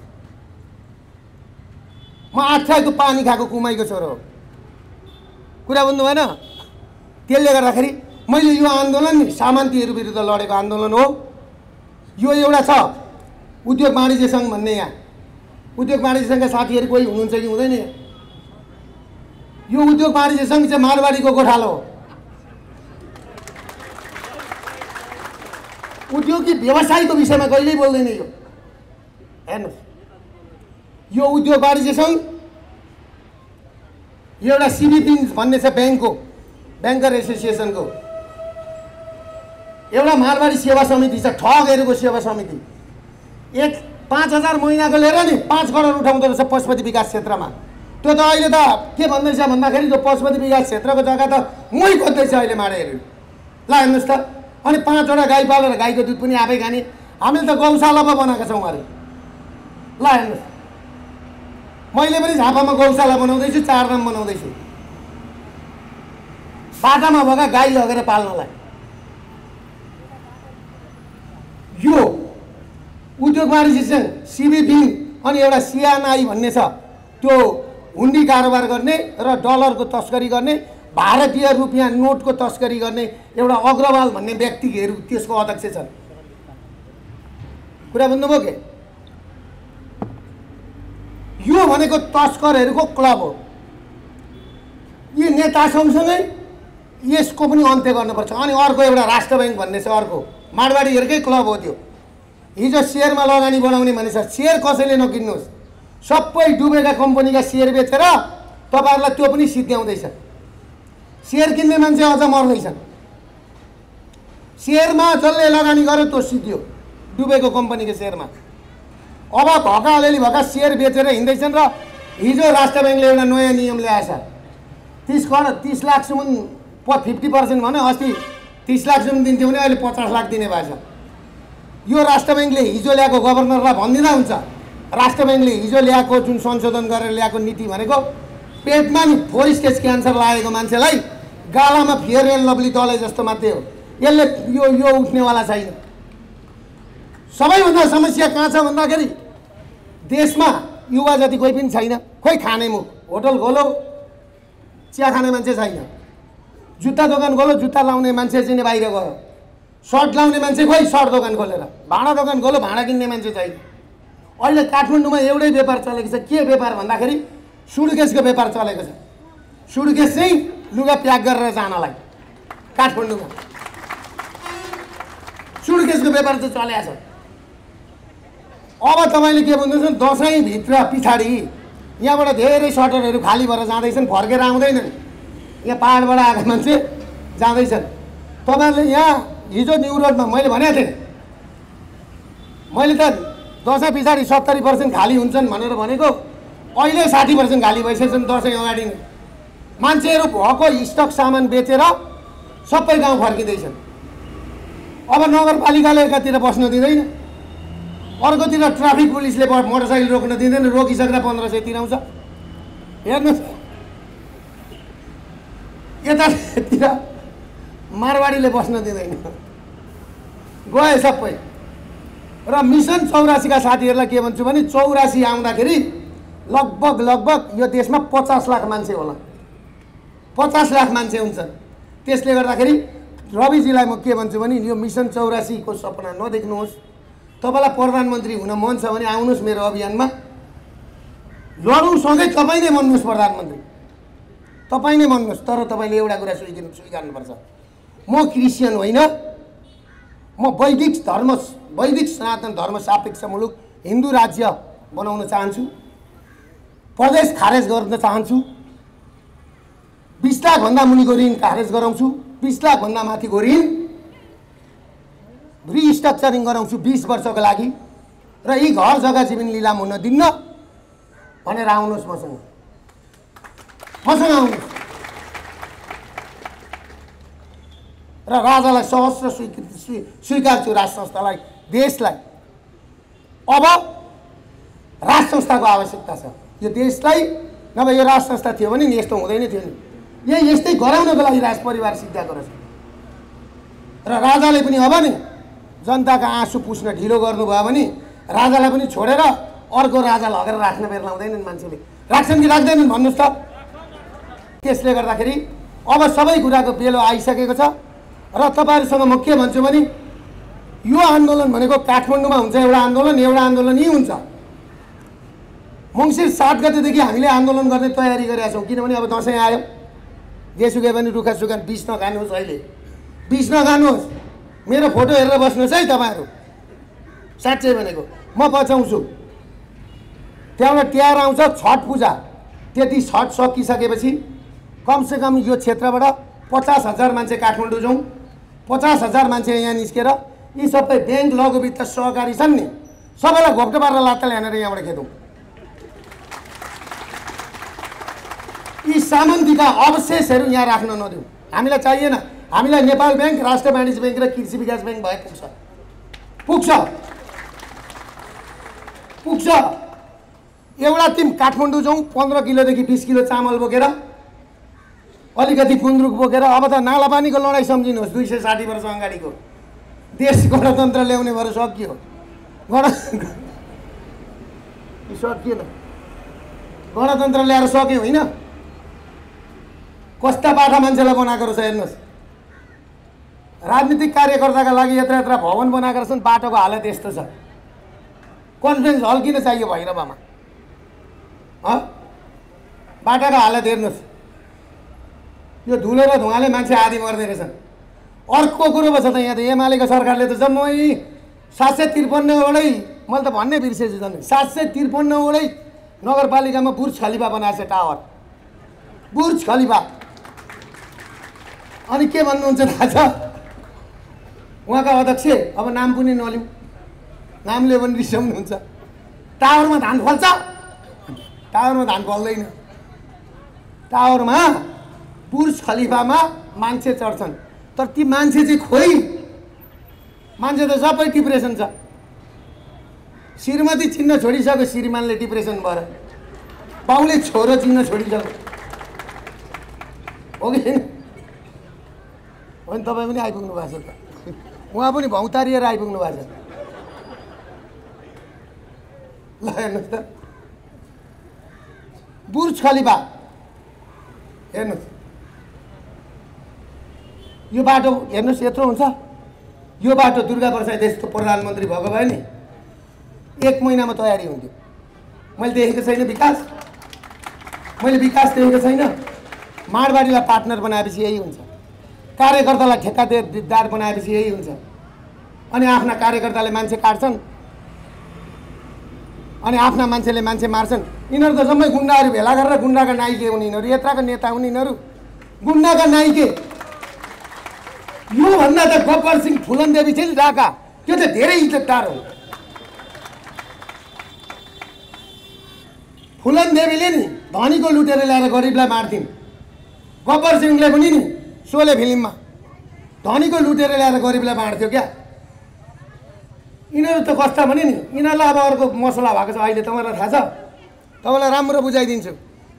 म आठको पानी खाएको कुमाईको छोरो हो। कुरा बुझ्नु भएन? त्यसले गर्दाखेरि मैले यो आन्दोलन नि सामन्तीहरू विरुद्ध लडेको आन्दोलन हो। यो एउटा छ उद्योग वाणिज्य सङ्घ भन्ने, यहाँ उद्योग वाणिज्य सङ्घका साथीहरू कोही हुनुहुन्छ कि हुँदैन? यो उद्योग वाणिज्य सङ्घ चाहिँ मारवाडीको गोठालो हो। उद्योगी व्यवसायको विषयमा कहिल्यै बोल्दैन यो। हेर्नुहोस्, यो उद्योग वाणिज्य सङ्घ एउटा सिबिपी भन्ने छ, ब्याङ्कको ब्याङ्कर एसोसिएसनको एउटा मारवाडी सेवा समिति छ, ठगहरूको सेवा समिति। एक पाँच हजार महिनाको लिएर नि पाँच करोड उठाउँदो रहेछ पशुपति विकास क्षेत्रमा। त्यो त अहिले त के भन्दैछ भन्दाखेरि त्यो पशुपति विकास क्षेत्रको जग्गा त मै खोज्दैछ अहिले माडेहरू। ल हेर्नुहोस् त, अनि पाँचवटा गाई पालेर गाईको दुध पनि आफै खाने। हामीले त गौशाला पो बनाएका छौँ अरे। ल हेर्नुहोस्, मैले पनि झापामा गौशाला बनाउँदैछु, चार नाम बनाउँदैछु, बाटामा भएका गाई लगेर पाल्नलाई। यो उद्योग वाणिज्य सङ्घ, सिबिफिङ अनि एउटा सिएनआई भन्ने छ, त्यो हुन्डी कारोबार गर्ने र डलरको तस्करी गर्ने, भारतीय रुपियाँ नोटको तस्करी गर्ने एउटा अग्रवाल भन्ने व्यक्तिहरू त्यसको अध्यक्ष छन्। कुरा बुझ्नुभयो के? यो भनेको तस्करहरूको क्लब हो। यी नेता सँगसँगै यसको पनि अन्त्य गर्नुपर्छ। अनि अर्को एउटा राष्ट्र ब्याङ्क भन्ने छ, अर्को मारवाडीहरूकै क्लब हो त्यो। हिजो सेयरमा लगानी बढाउने भनेछ, सेयर कसैले नकिन्नुहोस्। सबै डुबेका कम्पनीका सेयर बेचेर तपाईँहरूलाई त्यो पनि सिद्ध्याउँदैछ। सेयर किन्ने मान्छे अझ मर्दैछन्। सेयरमा जसले लगानी गर्यो त्यो सिद्धियो, डुबेको कम्पनीको सेयरमा। अब भएका अलिअलि भएका सेयर बेचेर हिँड्दैछन्। र हिजो राष्ट्र ब्याङ्कले एउटा नयाँ नियम ल्याएछ, तिस करोड तिस लाखसम्म फिफ्टी पर्सेन्ट भन्यो। अस्ति तिस लाखसम्म दिन्थ्यो भने अहिले पचास लाख दिने भएछ। यो राष्ट्र ब्याङ्कले हिजो ल्याएको गभर्नरलाई भनिदिँदा हुन्छ। राष्ट्र ब्याङ्कले हिजो ल्याएको जुन संशोधन गरेर ल्याएको नीति भनेको पेटमा नि फोर स्टेज क्यान्सर लागेको मान्छेलाई गालामा फेयर एन्ड लभली दले जस्तो मात्रै हो। यसले यो यो उठ्नेवाला छैन। सबैभन्दा समस्या कहाँ छ भन्दाखेरि देशमा युवा जति कोही पनि छैन। खोइ खाने मुख, होटल खोलो चिया खाने मान्छे छैन, जुत्ता दोकान खोलो जुत्ता लाउने मान्छे चाहिँ बाहिर गयो, सर्ट लाउने मान्छे खोइ सर्ट दोकान खोलेर, भाँडा दोकान खोलो भाँडा किन्ने मान्छे छैन। अहिले काठमाडौँमा एउटै व्यापार चलेको छ। के व्यापार भन्दाखेरि सुडकेसको व्यापार चलेको छ। सुडकेस चाहिँ लुगा प्याक गरेर जानलाई काठमाडौँमा सुडकेसको व्यापार चाहिँ चलेको छ। अब तपाईँले के भन्नुहुन्छ, दसैँभित्र पछाडि यहाँबाट धेरै सटरहरू खाली भएर जाँदैछन्, फर्केर आउँदैनन्। यहाँ पाहाडबाट आएका मान्छे जाँदैछन्। तपाईँहरूले यहाँ हिजो न्यु रोडमा मैले भनेको थिएँ, मैले त दसैँ पछाडि सत्तरी पर्सेन्ट खाली हुन्छन् भनेर भनेको अहिले साठी पर्सेन्ट खाली भइसकेछन् दसैँ अगाडि नै। मान्छेहरू भएको स्टक सामान बेचेर सबै गाउँ फर्किँदैछन्। अब नगरपालिकाले एकातिर बस्न दिँदैन, अर्कोतिर ट्राफिक पुलिसले मोटरसाइकल रोक्न दिँदैन, रोकिसक्दा पन्ध्र सय तिराउँछ। हेर्नुहोस् यतातिर मारवाडीले बस्न दिँदैन, गए सबै। र मिसन चौरासीका साथीहरूलाई के भन्छु भने चौरासी आउँदाखेरि लगभग लगभग यो देशमा पचास लाख मान्छे होला, पचास लाख मान्छे हुन्छन्। त्यसले गर्दाखेरि रविजीलाई म के भन्छु भने यो मिसन चौरासीको सपना नदेख्नुहोस्। तपाईँलाई प्रधानमन्त्री हुन मन छ भने आउनुहोस् मेरो अभियानमा, लडौँ सँगै। तपाईँ नै बन्नुहोस् प्रधानमन्त्री, तपाईँ नै बन्नुहोस्। तर तपाईँले एउटा कुरा स्वीकार स्वीकार्नुपर्छ, म क्रिस्चियन होइन, म वैदिक धर्म वैदिक सनातन धर्म सापेक्ष मुलुक हिन्दू राज्य बनाउन चाहन्छु, प्रदेश खारेज गर्न चाहन्छु, बिस लाखभन्दा मुनिको ऋण खारेज गराउँछु, बिस लाखभन्दा माथिको ऋण रिस्ट्रक्चरिङ गराउँछु बिस वर्षको लागि, र यी घर जग्गा जमिन लिलाम हुन दिन्न भनेर आउनुहोस् मसँग, मसँग आउनुहोस्। र राजालाई सहस्र स्वीकृति स्वीकार्छु, राज संस्थालाई, देशलाई। अब राज संस्थाको आवश्यकता छ यो देशलाई, नभए यो राज संस्था थियो भने नि यस्तो हुँदैन थियो नि। यही यस्तै गराउनको लागि राज परिवार सिद्धाएको रहेछ। र राजाले पनि अब नि जनताका आँसु पुस्न ढिलो गर्नुभयो भने राजालाई पनि छोडेर अर्को राजा लगेर राख्न बेर लाउँदैनन् मान्छेले। राख्छन् कि राख्दैनन् भन्नुहोस् त। त्यसले गर्दाखेरि अब सबै कुराको बेलो आइसकेको छ। र तपाईँहरूसँग म के भन्छु भने यो आन्दोलन भनेको काठमाडौँमा हुन्छ एउटा आन्दोलन, एउटा आन्दोलन यही हुन्छ। मङ्सिर सात गतेदेखि हामीले आन्दोलन गर्ने तयारी गरेका छौँ, किनभने अब दसैँ आयो। जेसुकै पनि रुखा सुखा बिस नखानुहोस्, अहिले बिस नखानुहोस्। मेरो फोटो हेरेर बस्नुहोस् है तपाईँहरू, साँच्चै भनेको म बचाउँछु। त्यहाँबाट तिहार आउँछ, छठ पूजा, त्यति छठ सकिसकेपछि कमसेकम यो क्षेत्रबाट पचास हजार मान्छे काठमाडौँ जाउँ, पचास हजार मान्छे यहाँ निस्केर यी सबै ब्याङ्क लघु वित्त सहकारी छन् नि सबैलाई घोप्टो पारेर लात्ताले हानेर यहाँबाट खेदौँ। यी सामन्तीका अवशेषहरू यहाँ राख्न नदिउँ, हामीलाई चाहिएन। हामीलाई नेपाल ब्याङ्क, राष्ट्र वाणिज्य ब्याङ्क र कृषि विकास ब्याङ्क भए पुग्छ, पुग्छ पुग्छ एउटा टिम काठमाडौँ जाउँ, पन्ध्र किलोदेखि बिस किलो चामल बोकेर, अलिकति गुन्द्रुक बोकेर। अब त नालापानीको लडाइँ सम्झिनुहोस्, दुई सय साठी वर्ष अगाडिको देश गणतन्त्र ल्याउने भएर सकियो, गण सकिएन, गणतन्त्र ल्याएर सक्यो होइन। कस्ता बाटा मान्छेलाई बनाएको रहेछ हेर्नुहोस्। राजनीतिक कार्यकर्ताका लागि यत्र यत्र भवन बनाएका रहेछन्, बाटोको हालत यस्तो छ। कन्फरेन्स हल किन चाहियो भैरवामा? बाटाको हालत हेर्नुहोस्, यो धुलो र धुवाले मान्छे आदि मर्दै रहेछन्। अर्को कुरो पो छ त, यहाँ त एमालेको सरकारले त जम्मै सात सय त्रिपन्नवटै, मैले त भन्नै बिर्सेछु झन्, सात सय त्रिपन्नवटै नगरपालिकामा बुर्ज खलिफा बनाएको छ, टावर बुर्ज खलिफा। अनि के भन्नुहुन्छ थाहा छ उहाँका अध्यक्ष? अब नाम पनि नलिउँ, नामले पनि रिसाउनुहुन्छ। टावरमा धान फल्छ? टावरमा धान फल्दैन। टावरमा बुर्ज खलिफामा मान्छे चढ्छन्, तर ती मान्छे चाहिँ खोइ, मान्छे त सबै डिप्रेसन छ। श्रीमती चिन्न छोडिसक्यो, श्रीमानले डिप्रेसन भएर, बाउले छोरो चिन्न छोडिसक्यो, हो कि होइन? तपाईँ पनि आइपुग्नु भएको छ त, उहाँ पनि भौतारिएर आइपुग्नु भएको छ। ल हेर्नुहोस् त, बुर्ज खलिफा हेर्नुहोस्, यो बाटो हेर्नुहोस् यत्रो हुन्छ। यो बाटो दुर्गा प्रसाद यस्तो प्रधानमन्त्री भएको भए नि एक महिनामा तयारी हुन्थ्यो। मैले देखेको छैन विकास, मैले विकास देखेको छैन। माडवाडीलाई पार्टनर बनाएपछि यही हुन्छ, कार्यकर्तालाई ठेक्कादार बनाएपछि यही हुन्छ। अनि आफ्ना कार्यकर्ताले मान्छे काट्छन्, अनि आफ्ना मान्छेले मान्छे मार्छन्। यिनीहरू त जम्मै गुन्डाहरू भेला गरेर गुन्डाका नाइके हुन् यिनीहरू, यत्राका नेता हुन् यिनीहरू, गुन्डाका नाइके। योभन्दा त गब्बर सिंह फुलन देवी थियो नि ढाका, त्यो त धेरै इज्जतदार हो। फुलन देवीले नि धनीको लुटेर ल्याएर गरिबलाई बाँड्थिन्। गब्बर सिंहले पनि नि सोले फिल्ममा धनीको लुटेर ल्याएर गरिबलाई बाँड्थ्यो क्या। यिनीहरू त कस्ता भने नि यिनीहरूलाई अब अर्को मसला भएको छ अहिले तपाईँलाई थाहा छ। तपाईँलाई राम्रो बुझाइदिन्छु।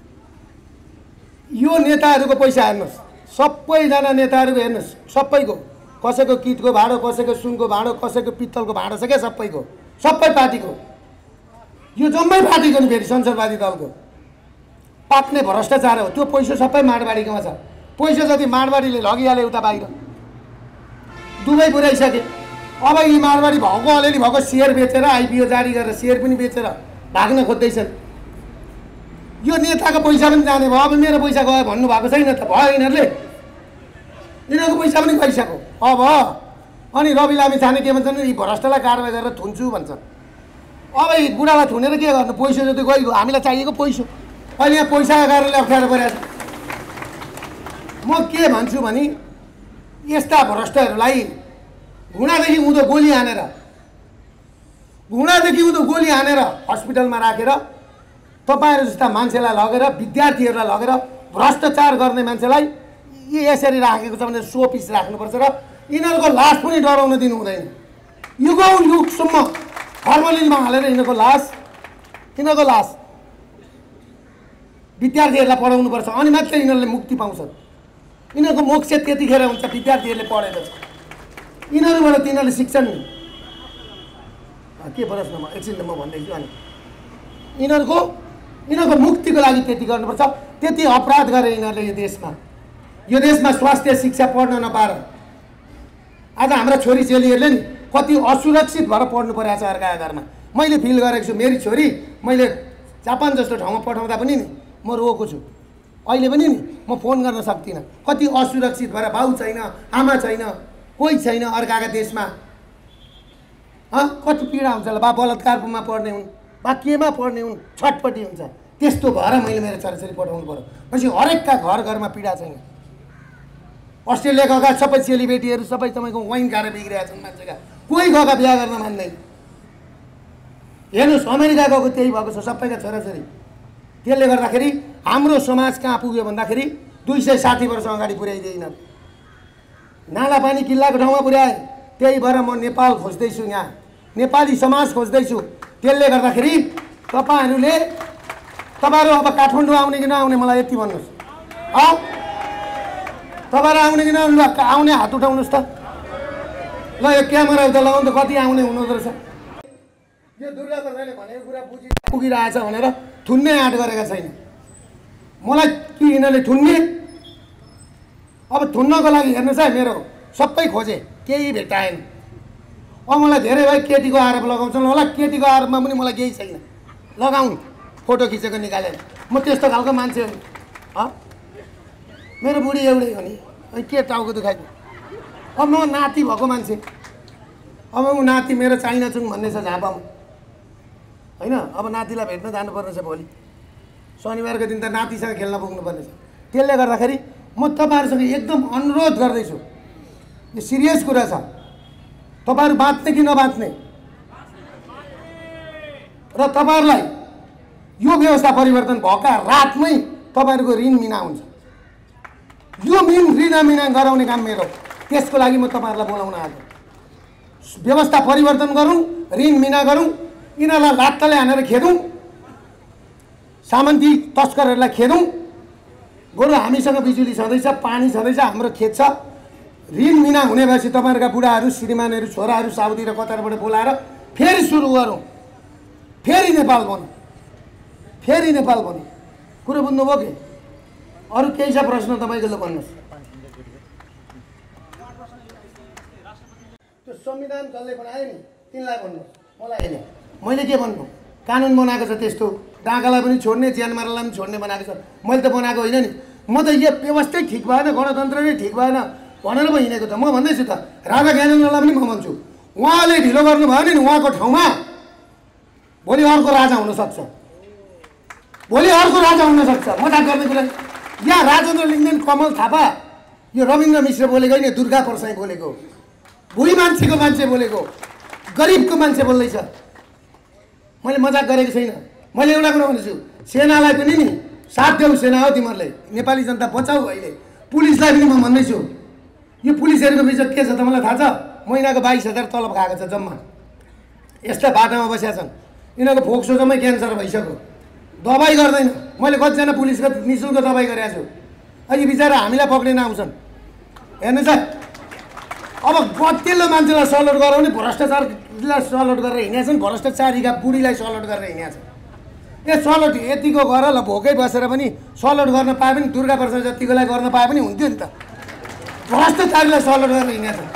यो नेताहरूको पैसा हेर्नुहोस्, सबैजना नेताहरूको हेर्नुहोस्, सबैको कसैको किटको भाँडो, कसैको सुनको भाँडो, कसैको पित्तलको भाँडो छ क्या, सबैको सबै पार्टीको। यो जम्मै पार्टीको नि फेरि संसदवादी दलको पाक्ने भ्रष्टाचार हो। त्यो पैसा सबै माडवाडीकोमा छ। पैसा जति माडवाडीले लगिहाल्यो उता बाहिर दुबई पुर्याइसके। अब यी माडवाडी भएको अलिअलि भएको सेयर बेचेर आइपिओ जारी गरेर सेयर पनि बेचेर भाग्न खोज्दैछन्। यो नेताको पैसा पनि जाने भयो। अब मेरो पैसा गयो भन्नुभएको छैन त, भयो यिनीहरूले, यिनीहरूको पैसा पनि गइसक्यो अब। अनि रवि लामी छाने के भन्छन्, यी भ्रष्टलाई कारवाही गरेर थुन्छु भन्छन्। अब यी बुढालाई थुनेर के गर्नु, पैसा जति गइगयो, हामीलाई चाहिएको पैसा। अहिले यहाँ पैसा कारणले अप्ठ्यारो परेको छ। म के भन्छु भने यस्ता भ्रष्टहरूलाई घुँडादेखि उँधो गोली हानेर घुँडादेखि उँधो गोली हानेर हस्पिटलमा राखेर तपाईँहरू जस्ता मान्छेलाई लगेर, विद्यार्थीहरूलाई लगेर भ्रष्टाचार गर्ने मान्छेलाई यसरी राखेको छ भने सो पिस राख्नुपर्छ र यिनीहरूको लास पनि डराउन दिनु हुँदैन। युगौँ युगसम्म फर्मलिनमा हालेर यिनीहरूको लास यिनीहरूको लास विद्यार्थीहरूलाई पढाउनुपर्छ, अनि मात्रै यिनीहरूले मुक्ति पाउँछन्। यिनीहरूको मोक्ष त्यतिखेर हुन्छ विद्यार्थीहरूले पढेपछि। यिनीहरूबाट तिनीहरूले सिक्छन् नि के प्रश्न म एकछिन त म भन्दैछु। अनि यिनीहरूको यिनीहरूको मुक्तिको लागि त्यति गर्नुपर्छ। त्यति अपराध गरे यिनीहरूले यो देशमा। यो देशमा स्वास्थ्य शिक्षा पढ्न नपाएर आज हाम्रा छोरी चेलीहरूले नि कति असुरक्षित भएर पढ्नु परेको छ अर्का घरमा। मैले फिल गरेको छु। मेरी छोरी मैले जापान जस्तो ठाउँमा पठाउँदा पनि नि म रोएको छु। अहिले पनि नि म फोन गर्न सक्दिनँ। कति असुरक्षित भएर बाउ छैन, आमा छैन, कोही छैन अर्काका देशमा। अँ कति पीडा हुन्छ होला। बा बलात्कारमा पढ्ने हुन्, बा केमा पढ्ने हुन्, छटपट्टि हुन्छ। त्यस्तो भएर मैले मेरो छोराछोरी पठाउनु पऱ्यो। पछि हरेकका घर घरमा पीडा छैन। अस्ट्रेलिया गएका सबै चेलीबेटीहरू सबै तपाईँको वाइन खाएर बिग्रिएका छन् मान्छेका। कोही गएका बिहा गर्न मान्दैन। हेर्नुहोस् अमेरिका गएको त्यही भएको छ सबैका छोराछोरी। त्यसले गर्दाखेरि हाम्रो समाज कहाँ पुग्यो भन्दाखेरि दुई सय साठी वर्ष अगाडि पुर्याइदिएन। नाला पानी किल्लाको ठाउँमा पुर्याए। त्यही भएर म नेपाल खोज्दैछु, यहाँ नेपाली समाज खोज्दैछु। त्यसले गर्दाखेरि तपाईँहरूले तपाईँहरू अब काठमाडौँ आउने कि नआउने मलाई यति भन्नुहोस्। अँ तपाईँहरू आउने कि नआउनु? आउने हात उठाउनुहोस् त। ल यो क्यामेरा उता लगाउनु त कति आउने हुनुहुँदो रहेछ। यो दुर्गा प्रसादले भनेको कुरा बुझि पुगिरहेछ भनेर थुन्ने आँट गरेका छैन। मलाई कि यिनीहरूले थुन्ने। अब थुन्नको लागि हेर्नुहोस् है, मेरो सबै खोजेँ केही भेटाएन। अब मलाई धेरै भयो केटीको आरोप लगाउँछन् होला। केटीको आरोपमा पनि मलाई केही छैन। लगाउनु फोटो खिचेको निकालेर। म त्यस्तो खालको मान्छे हो। अँ मेरो बुढी एउटै हो नि, अनि के टाउको दुखाइदियो। अब म नाति भएको मान्छे। अब ऊ नाति मेरो चाहिनछुङ भन्ने छ झापामा होइन। अब नातिलाई भेट्न जानुपर्ने छ भोलि शनिबारको दिन त नातिसँग खेल्न पुग्नुपर्ने छ। त्यसले गर्दाखेरि म तपाईँहरूसँग एकदम अनुरोध गर्दैछु। यो सिरियस कुरा छ। तपाईँहरू बाँच्ने कि नबाँच्ने र तपाईँहरूलाई यो व्यवस्था परिवर्तन भएका रातमै तपाईँहरूको ऋण मिना हुन्छ। यो मिन ऋण मिना गराउने काम मेरो। त्यसको लागि म तपाईँहरूलाई बोलाउन आएको। व्यवस्था परिवर्तन गरौँ, ऋण मिना गरौँ, यिनीहरूलाई लात्ताले हानेर खेदौँ, सामन्ती तस्करहरूलाई खेदौँ। बरु हामीसँग बिजुली छँदैछ, पानी छँदैछ, हाम्रो खेत छ। ऋण मिना हुने भएपछि तपाईँहरूका बुढाहरू, श्रीमानहरू, छोराहरू साउदी र कतारबाट बोलाएर फेरि सुरु गरौँ। फेरि नेपाल बन्यो, फेरि नेपाल बन्यो। कुरो बुझ्नुभयो कि? अरू केही छ प्रश्न तपाईँको? ल भन्नुहोस्। त्यो संविधान जसले बनायो नि तिनलाई भन्नुहोस्, मलाई होइन। मैले के भन्नु? कानुन बनाएको छ त्यस्तो। डाँगालाई पनि छोड्ने, ज्यान मारालाई पनि छोड्ने बनाएको छ। मैले त बनाएको होइन नि। म त यो व्यवस्थै ठिक भएन, गणतन्त्र नै ठिक भएन भनेर पो हिँडेको त। म भन्दैछु त राजा ज्ञानेन्द्रलाई पनि म भन्छु, उहाँले ढिलो गर्नुभयो नि उहाँको ठाउँमा भोलि अर्को राजा हुनसक्छ। भोलि अर्को राजा हुनसक्छ। मजाक गर्ने कुरा यहाँ राजेन्द्र लिङ्गदेन, कमल थापा, यो रविन्द्र मिश्र बोलेको होइन, दुर्गा परसाई बोलेको, बुढी मान्छेको मान्छे बोलेको, गरिबको मान्छे बोल्दैछ। मैले मजाक गरेको छैन। मैले एउटा कुरा भन्दैछु, सेनालाई पनि नि साथ देऊ सेना हो तिमीहरूले नेपाली जनता बचाऊ अहिले पुलिसलाई पनि म भन्दैछु यो पुलिसहरूको बिच के छ त मलाई थाहा छ महिनाको बाइस हजार तलब खाएको छ जम्मा यस्ता बाटोमा बसेका छन् यिनीहरूको फोक्सो जम्मै क्यान्सर भइसक्यो दबाई गर्दैन मैले कतिजना पुलिसको निःशुल्क दबाई गरेको छु अहिले बिचरा हामीलाई पक्रिन आउँछन् हेर्नुहोस् है अब गतिलो मान्छेलाई सलोट गराउने भ्रष्टाचारलाई सलोट गरेर हिँडेका छन् भ्रष्टाचारीका बुढीलाई सलोट गरेर हिँडेका छन् ए सलोट यतिको गर ल भोकै बसेर पनि सलोट गर्न पाए पनि दुर्गा प्रसाद जतिकोलाई गर्न पाए पनि हुन्थ्यो नि त भ्रष्टाचारीलाई सलोट गरेर हिँडेका छन्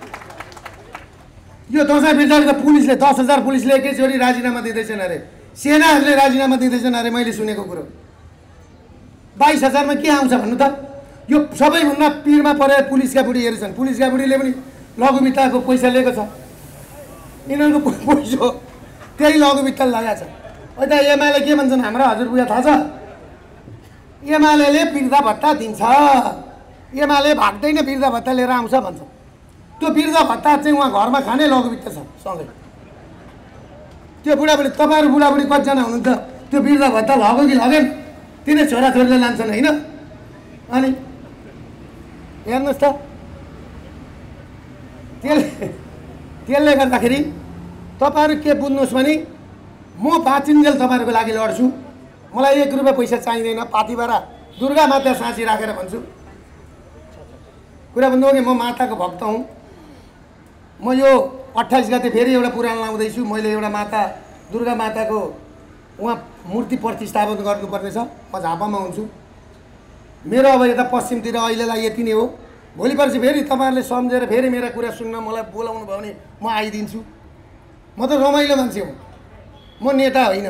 यो दसैँ पछाडि त पुलिसले दस हजार पुलिसले एकैचोटि राजीनामा दिँदैछन् अरे सेनाहरूले राजीनामा दिँदैछन् अरे मैले सुनेको कुरो बाइस हजारमा के आउँछ भन्नु त यो सबैभन्दा पिरमा परे पुलिसका बुढीहरू छन् पुलिसका बुढीले पनि लघुवित्तको पैसा लिएको छ यिनीहरूको पैसा त्यही लघुवित्त लगाएको छ अहिले त एमाले के भन्छन् हाम्रो हजुरबुवा थाहा छ एमाले वृद्धा भत्ता दिन्छ एमाले भाग्दैन वृद्धा भत्ता लिएर आउँछ भन्छ त्यो वृद्धा भत्ता चाहिँ उहाँ घरमा खाने लघुवित्त छ सँगै त्यो बुढाबुढी तपाईँहरू बुढाबुढी कतिजना हुनुहुन्छ त्यो वृद्धा भत्ता लग्यो कि लगेन तिनै छोराछोरीले लान्छन् होइन अनि हेर्नुहोस् त त्यसले त्यसले गर्दाखेरि तपाईँहरू के बुझ्नुहोस् भने म बाँचिन्जेल तपाईँहरूको लागि लड्छु मलाई एक रुपियाँ पैसा चाहिँदैन पातिबाट दुर्गा माता साँची राखेर भन्छु कुरा भन्नु हो कि म माताको भक्त हुँ म यो अट्ठाइस गते फेरि एउटा पुराण लाउँदैछु मैले एउटा माता दुर्गा माताको उहाँ मूर्ति प्रतिस्थापन गर्नुपर्नेछ म झापामा हुन्छु मेरो अब यता पश्चिमतिर अहिलेलाई यति नै हो भोलि पर्सि फेरि तपाईँहरूले सम्झेर फेरि मेरा कुरा सुन्न मलाई बोलाउनु भयो भने म आइदिन्छु म त रमाइलो मान्छे हो म नेता होइन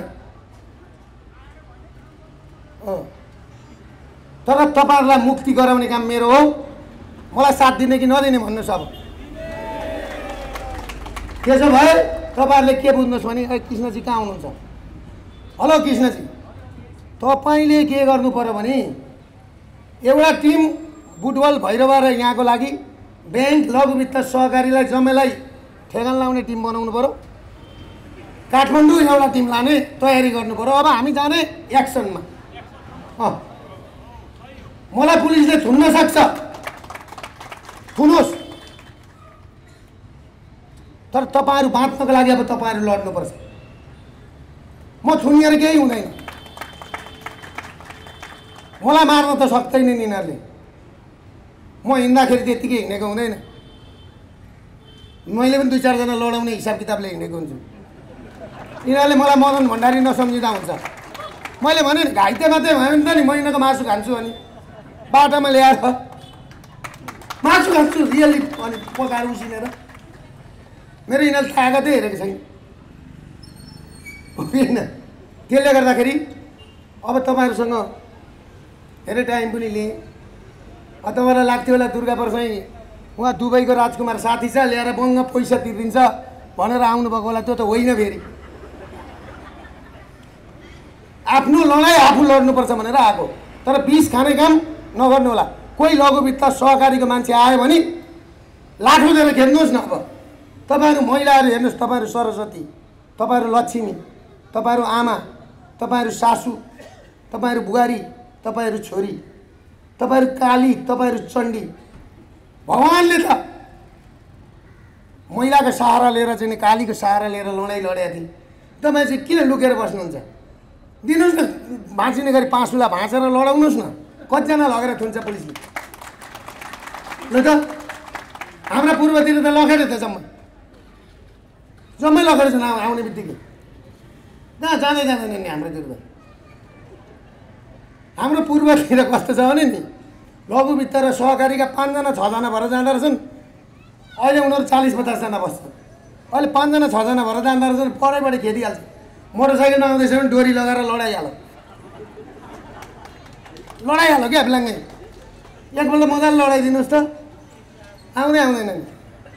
तर तपाईँहरूलाई मुक्ति गराउने काम मेरो हो मलाई साथ दिने कि नदिने भन्नुहोस् अब त्यसो भए तपाईँहरूले के बुझ्नुहोस् भने कृष्णजी कहाँ हुनुहुन्छ हेलो कृष्णजी तपाईँले के गर्नु पर्यो भने एउटा टिम बुटबल भैरवा र यहाँको लागि ब्याङ्क लघुवित्त सहकारीलाई जम्मैलाई ठेगान लाउने टिम बनाउनु पर्यो काठमाडौँ एउटा टिम लाने तयारी गर्नु पर्यो अब हामी जाने एक्सनमा अँ मलाई पुलिसले थुन्न सक्छ थुनोस् तर तपाईँहरू बाँच्नको लागि अब तपाईँहरू लड्नुपर्छ म थुनिएर केही हुँदैन मलाई मार्न त सक्दैन नि यिनीहरूले म हिँड्दाखेरि त्यतिकै हिँडेको हुँदैन मैले पनि दुई चारजना लडाउने हिसाब किताबले हिँडेको हुन्छु यिनीहरूले मलाई मदन भण्डारी नसम्झिँदा हुन्छ मैले भने नि घाइते मात्रै भयो नि त नि म यिनीहरूको मासु खान्छु अनि बाटोमा ल्याएर मासु खान्छु रियली अनि पकाएर उसिनेर मेरो यिनीहरूले तागतै हेरेको छैन होइन त्यसले गर्दाखेरि अब तपाईँहरूसँग धेरै टाइम पनि लिएँ तपाईँलाई लाग्थ्यो होला दुर्गा प्रसाई उहाँ दुबईको राजकुमार साथी छ ल्याएर बङ्ग पैसा तिर्दिन्छ भनेर आउनुभएको होला त्यो त होइन फेरि आफ्नो लडाइँ आफू लड्नुपर्छ भनेर आएको तर बिस खाने काम नगर्नु होला कोही लघुवित्त सहकारीको मान्छे आयो भने लाठो दिएर खेल्नुहोस् न अब तपाईँहरू महिलाहरू हेर्नुहोस् तपाईँहरू सरस्वती तपाईँहरू लक्ष्मी तपाईँहरू आमा तपाईँहरू सासू तपाईँहरू बुहारी तपाईँहरू छोरी तपाईँहरू काली तपाईँहरू चण्डी भगवान्ले त महिलाको सहारा लिएर चाहिँ कालीको सहारा लिएर लडाइँ लडेका थिए तपाईँ चाहिँ किन लुकेर बस्नुहुन्छ दिनुहोस् न भाँचिने गरी पाँचुला भाँचेर लडाउनुहोस् न कतिजना लगेर थुन्छ पुलिसले ल त हाम्रा पूर्वतिर त लगेर त जम्मै जम्मै लगेर छ आउने बित्तिकै कहाँ जाँदै जाँदैन नि हाम्रोतिर त हाम्रो पूर्वतिर कस्तो छ भने नि लघुवित्त र सहकारीका पाँचजना छजना भएर जाँदो रहेछन् अहिले उनीहरू चालिस पचासजना बस्छन् अहिले पाँचजना छजना भएर जाँदो रहेछन् परैबाट खेदिहाल्छ मोटरसाइकलमा आउँदैछ भने डोरी लगाएर लडाइहाल लडाइहाल्यो क्या ब्लाङ्गै एकपल्ट मजाले लडाइदिनुहोस् त आउँदै आउँदैन नि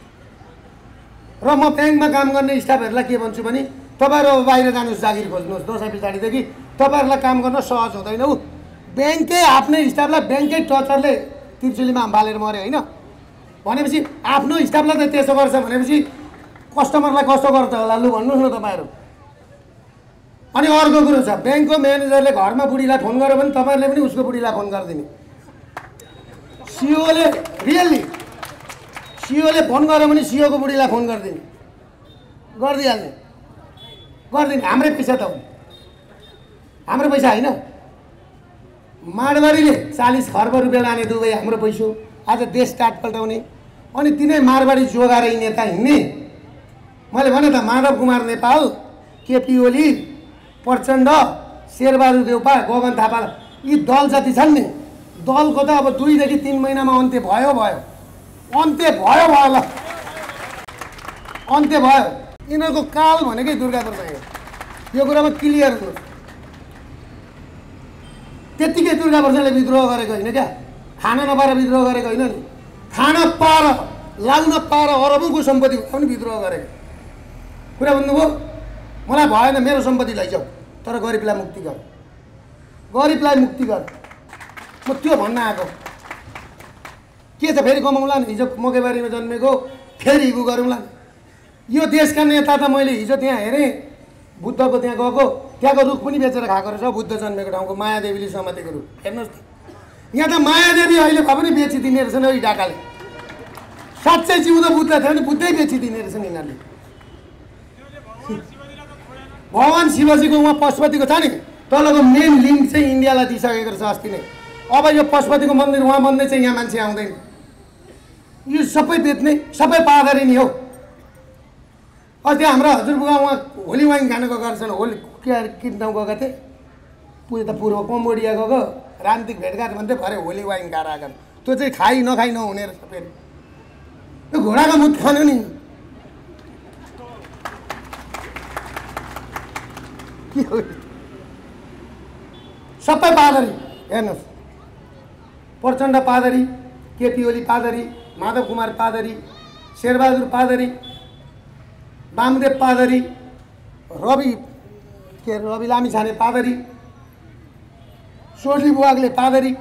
र म ब्याङ्कमा काम गर्ने स्टाफहरूलाई के भन्छु भने तपाईँहरू अब बाहिर जानुहोस् जागिर खोज्नुहोस् दसैँ पछाडिदेखि तपाईँहरूलाई काम गर्न सहज हुँदैन ऊ ब्याङ्कै आफ्नै स्टाफलाई ब्याङ्कै टचरले त्रिशुलीमा हाम्बालेर मऱ्यो होइन भनेपछि आफ्नो स्टाफलाई त त्यसो गर्छ भनेपछि कस्टमरलाई कस्तो गर्छ होला लु भन्नुहोस् न तपाईँहरू अनि अर्को कुरो छ, ब्याङ्कको म्यानेजरले घरमा बुढीलाई फोन गर्यो भने तपाईँहरूले पनि उसको बुढीलाई फोन गरिदिने। सिओले रियल्ली सिओले फोन गर्यो भने सिओको बुढीलाई फोन गरिदिने, गरिदिइहाल्ने गरिदिने। हाम्रै पैसा त हो, हाम्रो पैसा होइन। मारवाडीले चालिस खर्ब रुपियाँ लाने दुबई हाम्रो पैसा, आज देश टाट पल्टाउने। अनि तिनै मारवाडी जोगाएर यी नेता हिँड्ने। मैले भने त माधव कुमार नेपाल, केपी ओली, प्रचण्ड, शेरबहादुर देउपा, गगन थापा यी दल जति छन् नि, दलको त अब दुईदेखि तिन महिनामा अन्त्य भयो भयो अन्त्य भयो भयो ल अन्त्य भयो। यिनीहरूको काल भनेकै दुर्गा प्रसाद हो, यो कुरामा क्लियर हुनु। त्यत्तिकै दुर्गा प्रसादले विद्रोह गरेको होइन क्या, खाना नपाएर विद्रोह गरेको होइन नि, खाना पाएर लाग्न पाएर अरबौँको सम्पत्ति पनि विद्रोह गरेको कुरा भन्नुभयो। मलाई भएन, मेरो सम्पत्ति लैजाऊ तर गरिबलाई मुक्ति गर, गरिबलाई मुक्ति गर। म त्यो भन्न आएको। के छ फेरि कमाउँला नि, हिजो मकैबारीमा जन्मेको फेरि हिगो गरौँला नि। यो देशका नेता त मैले हिजो त्यहाँ हेरेँ, बुद्धको त्यहाँ गएको, त्यहाँको रुख पनि बेचेर खाएको रहेछ। बुद्ध जन्मेको ठाउँको मायादेवीले समातेको रुख हेर्नुहोस् त। यहाँ त मायादेवी अहिले भए पनि बेचिदिने रहेछन् है डाकाले। साँच्चै जिउँदो बुद्ध थियो भने बुद्धै बेचिदिने रहेछन् यिनीहरूले। भगवान् शिवजीको उहाँ पशुपतिको छ नि, तलको मेन लिङ्क चाहिँ इन्डियालाई दिइसकेको रहेछ अस्ति नै। अब यो पशुपतिको मन्दिर उहाँ बन्दै चाहिँ यहाँ मान्छे आउँदैन। यो सबै बेच्ने, सबै पादरी नि हो। अस्ति हाम्रो हजुरबुवा उहाँ होली वाइन खान गएको रहेछन्। होली के किन्न गएका थिए, पुरै त पूर्व कम्बोडिया गएको, राजनीतिक भेटघाट भन्दै भरे होली वाइन खाएर आएको। त्यो चाहिँ खाइ नखाइ नहुने रहेछ। फेरि त्यो घोडाको मुख खानु नि के हो, सबै पादरी हेर्नुहोस्। प्रचण्ड पादरी, केपी ओली पादरी, माधव कुमार पादरी, शेरबहादुर पादरी, वामदेव पादरी, रवि के रवि लामी छाने पादरी, सोर्ली बुवागले पादरी।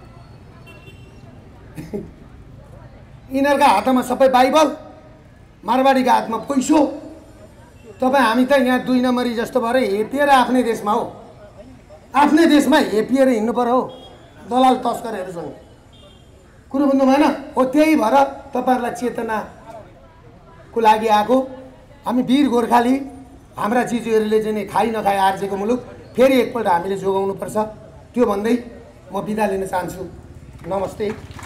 यिनीहरूका हातमा सबै बाइबल, मारवाडीका हातमा पैसो। तपाईँ हामी त यहाँ दुई नम्बरी जस्तो भएर हेपिएर आफ्नै देशमा हो, आफ्नै देशमा हेपिएर हिँड्नु पर्यो हो दलाल तस्करहरूसँग। कुरो बुझ्नु भएन हो। त्यही भएर तपाईँहरूलाई चेतनाको लागि आएको। हामी वीर गोर्खाली, हाम्रा चिजहरूले चाहिँ खाइ नखाइ आर्जेको मुलुक फेरि एकपल्ट हामीले जोगाउनुपर्छ। त्यो भन्दै म बिदा लिन चाहन्छु। नमस्ते।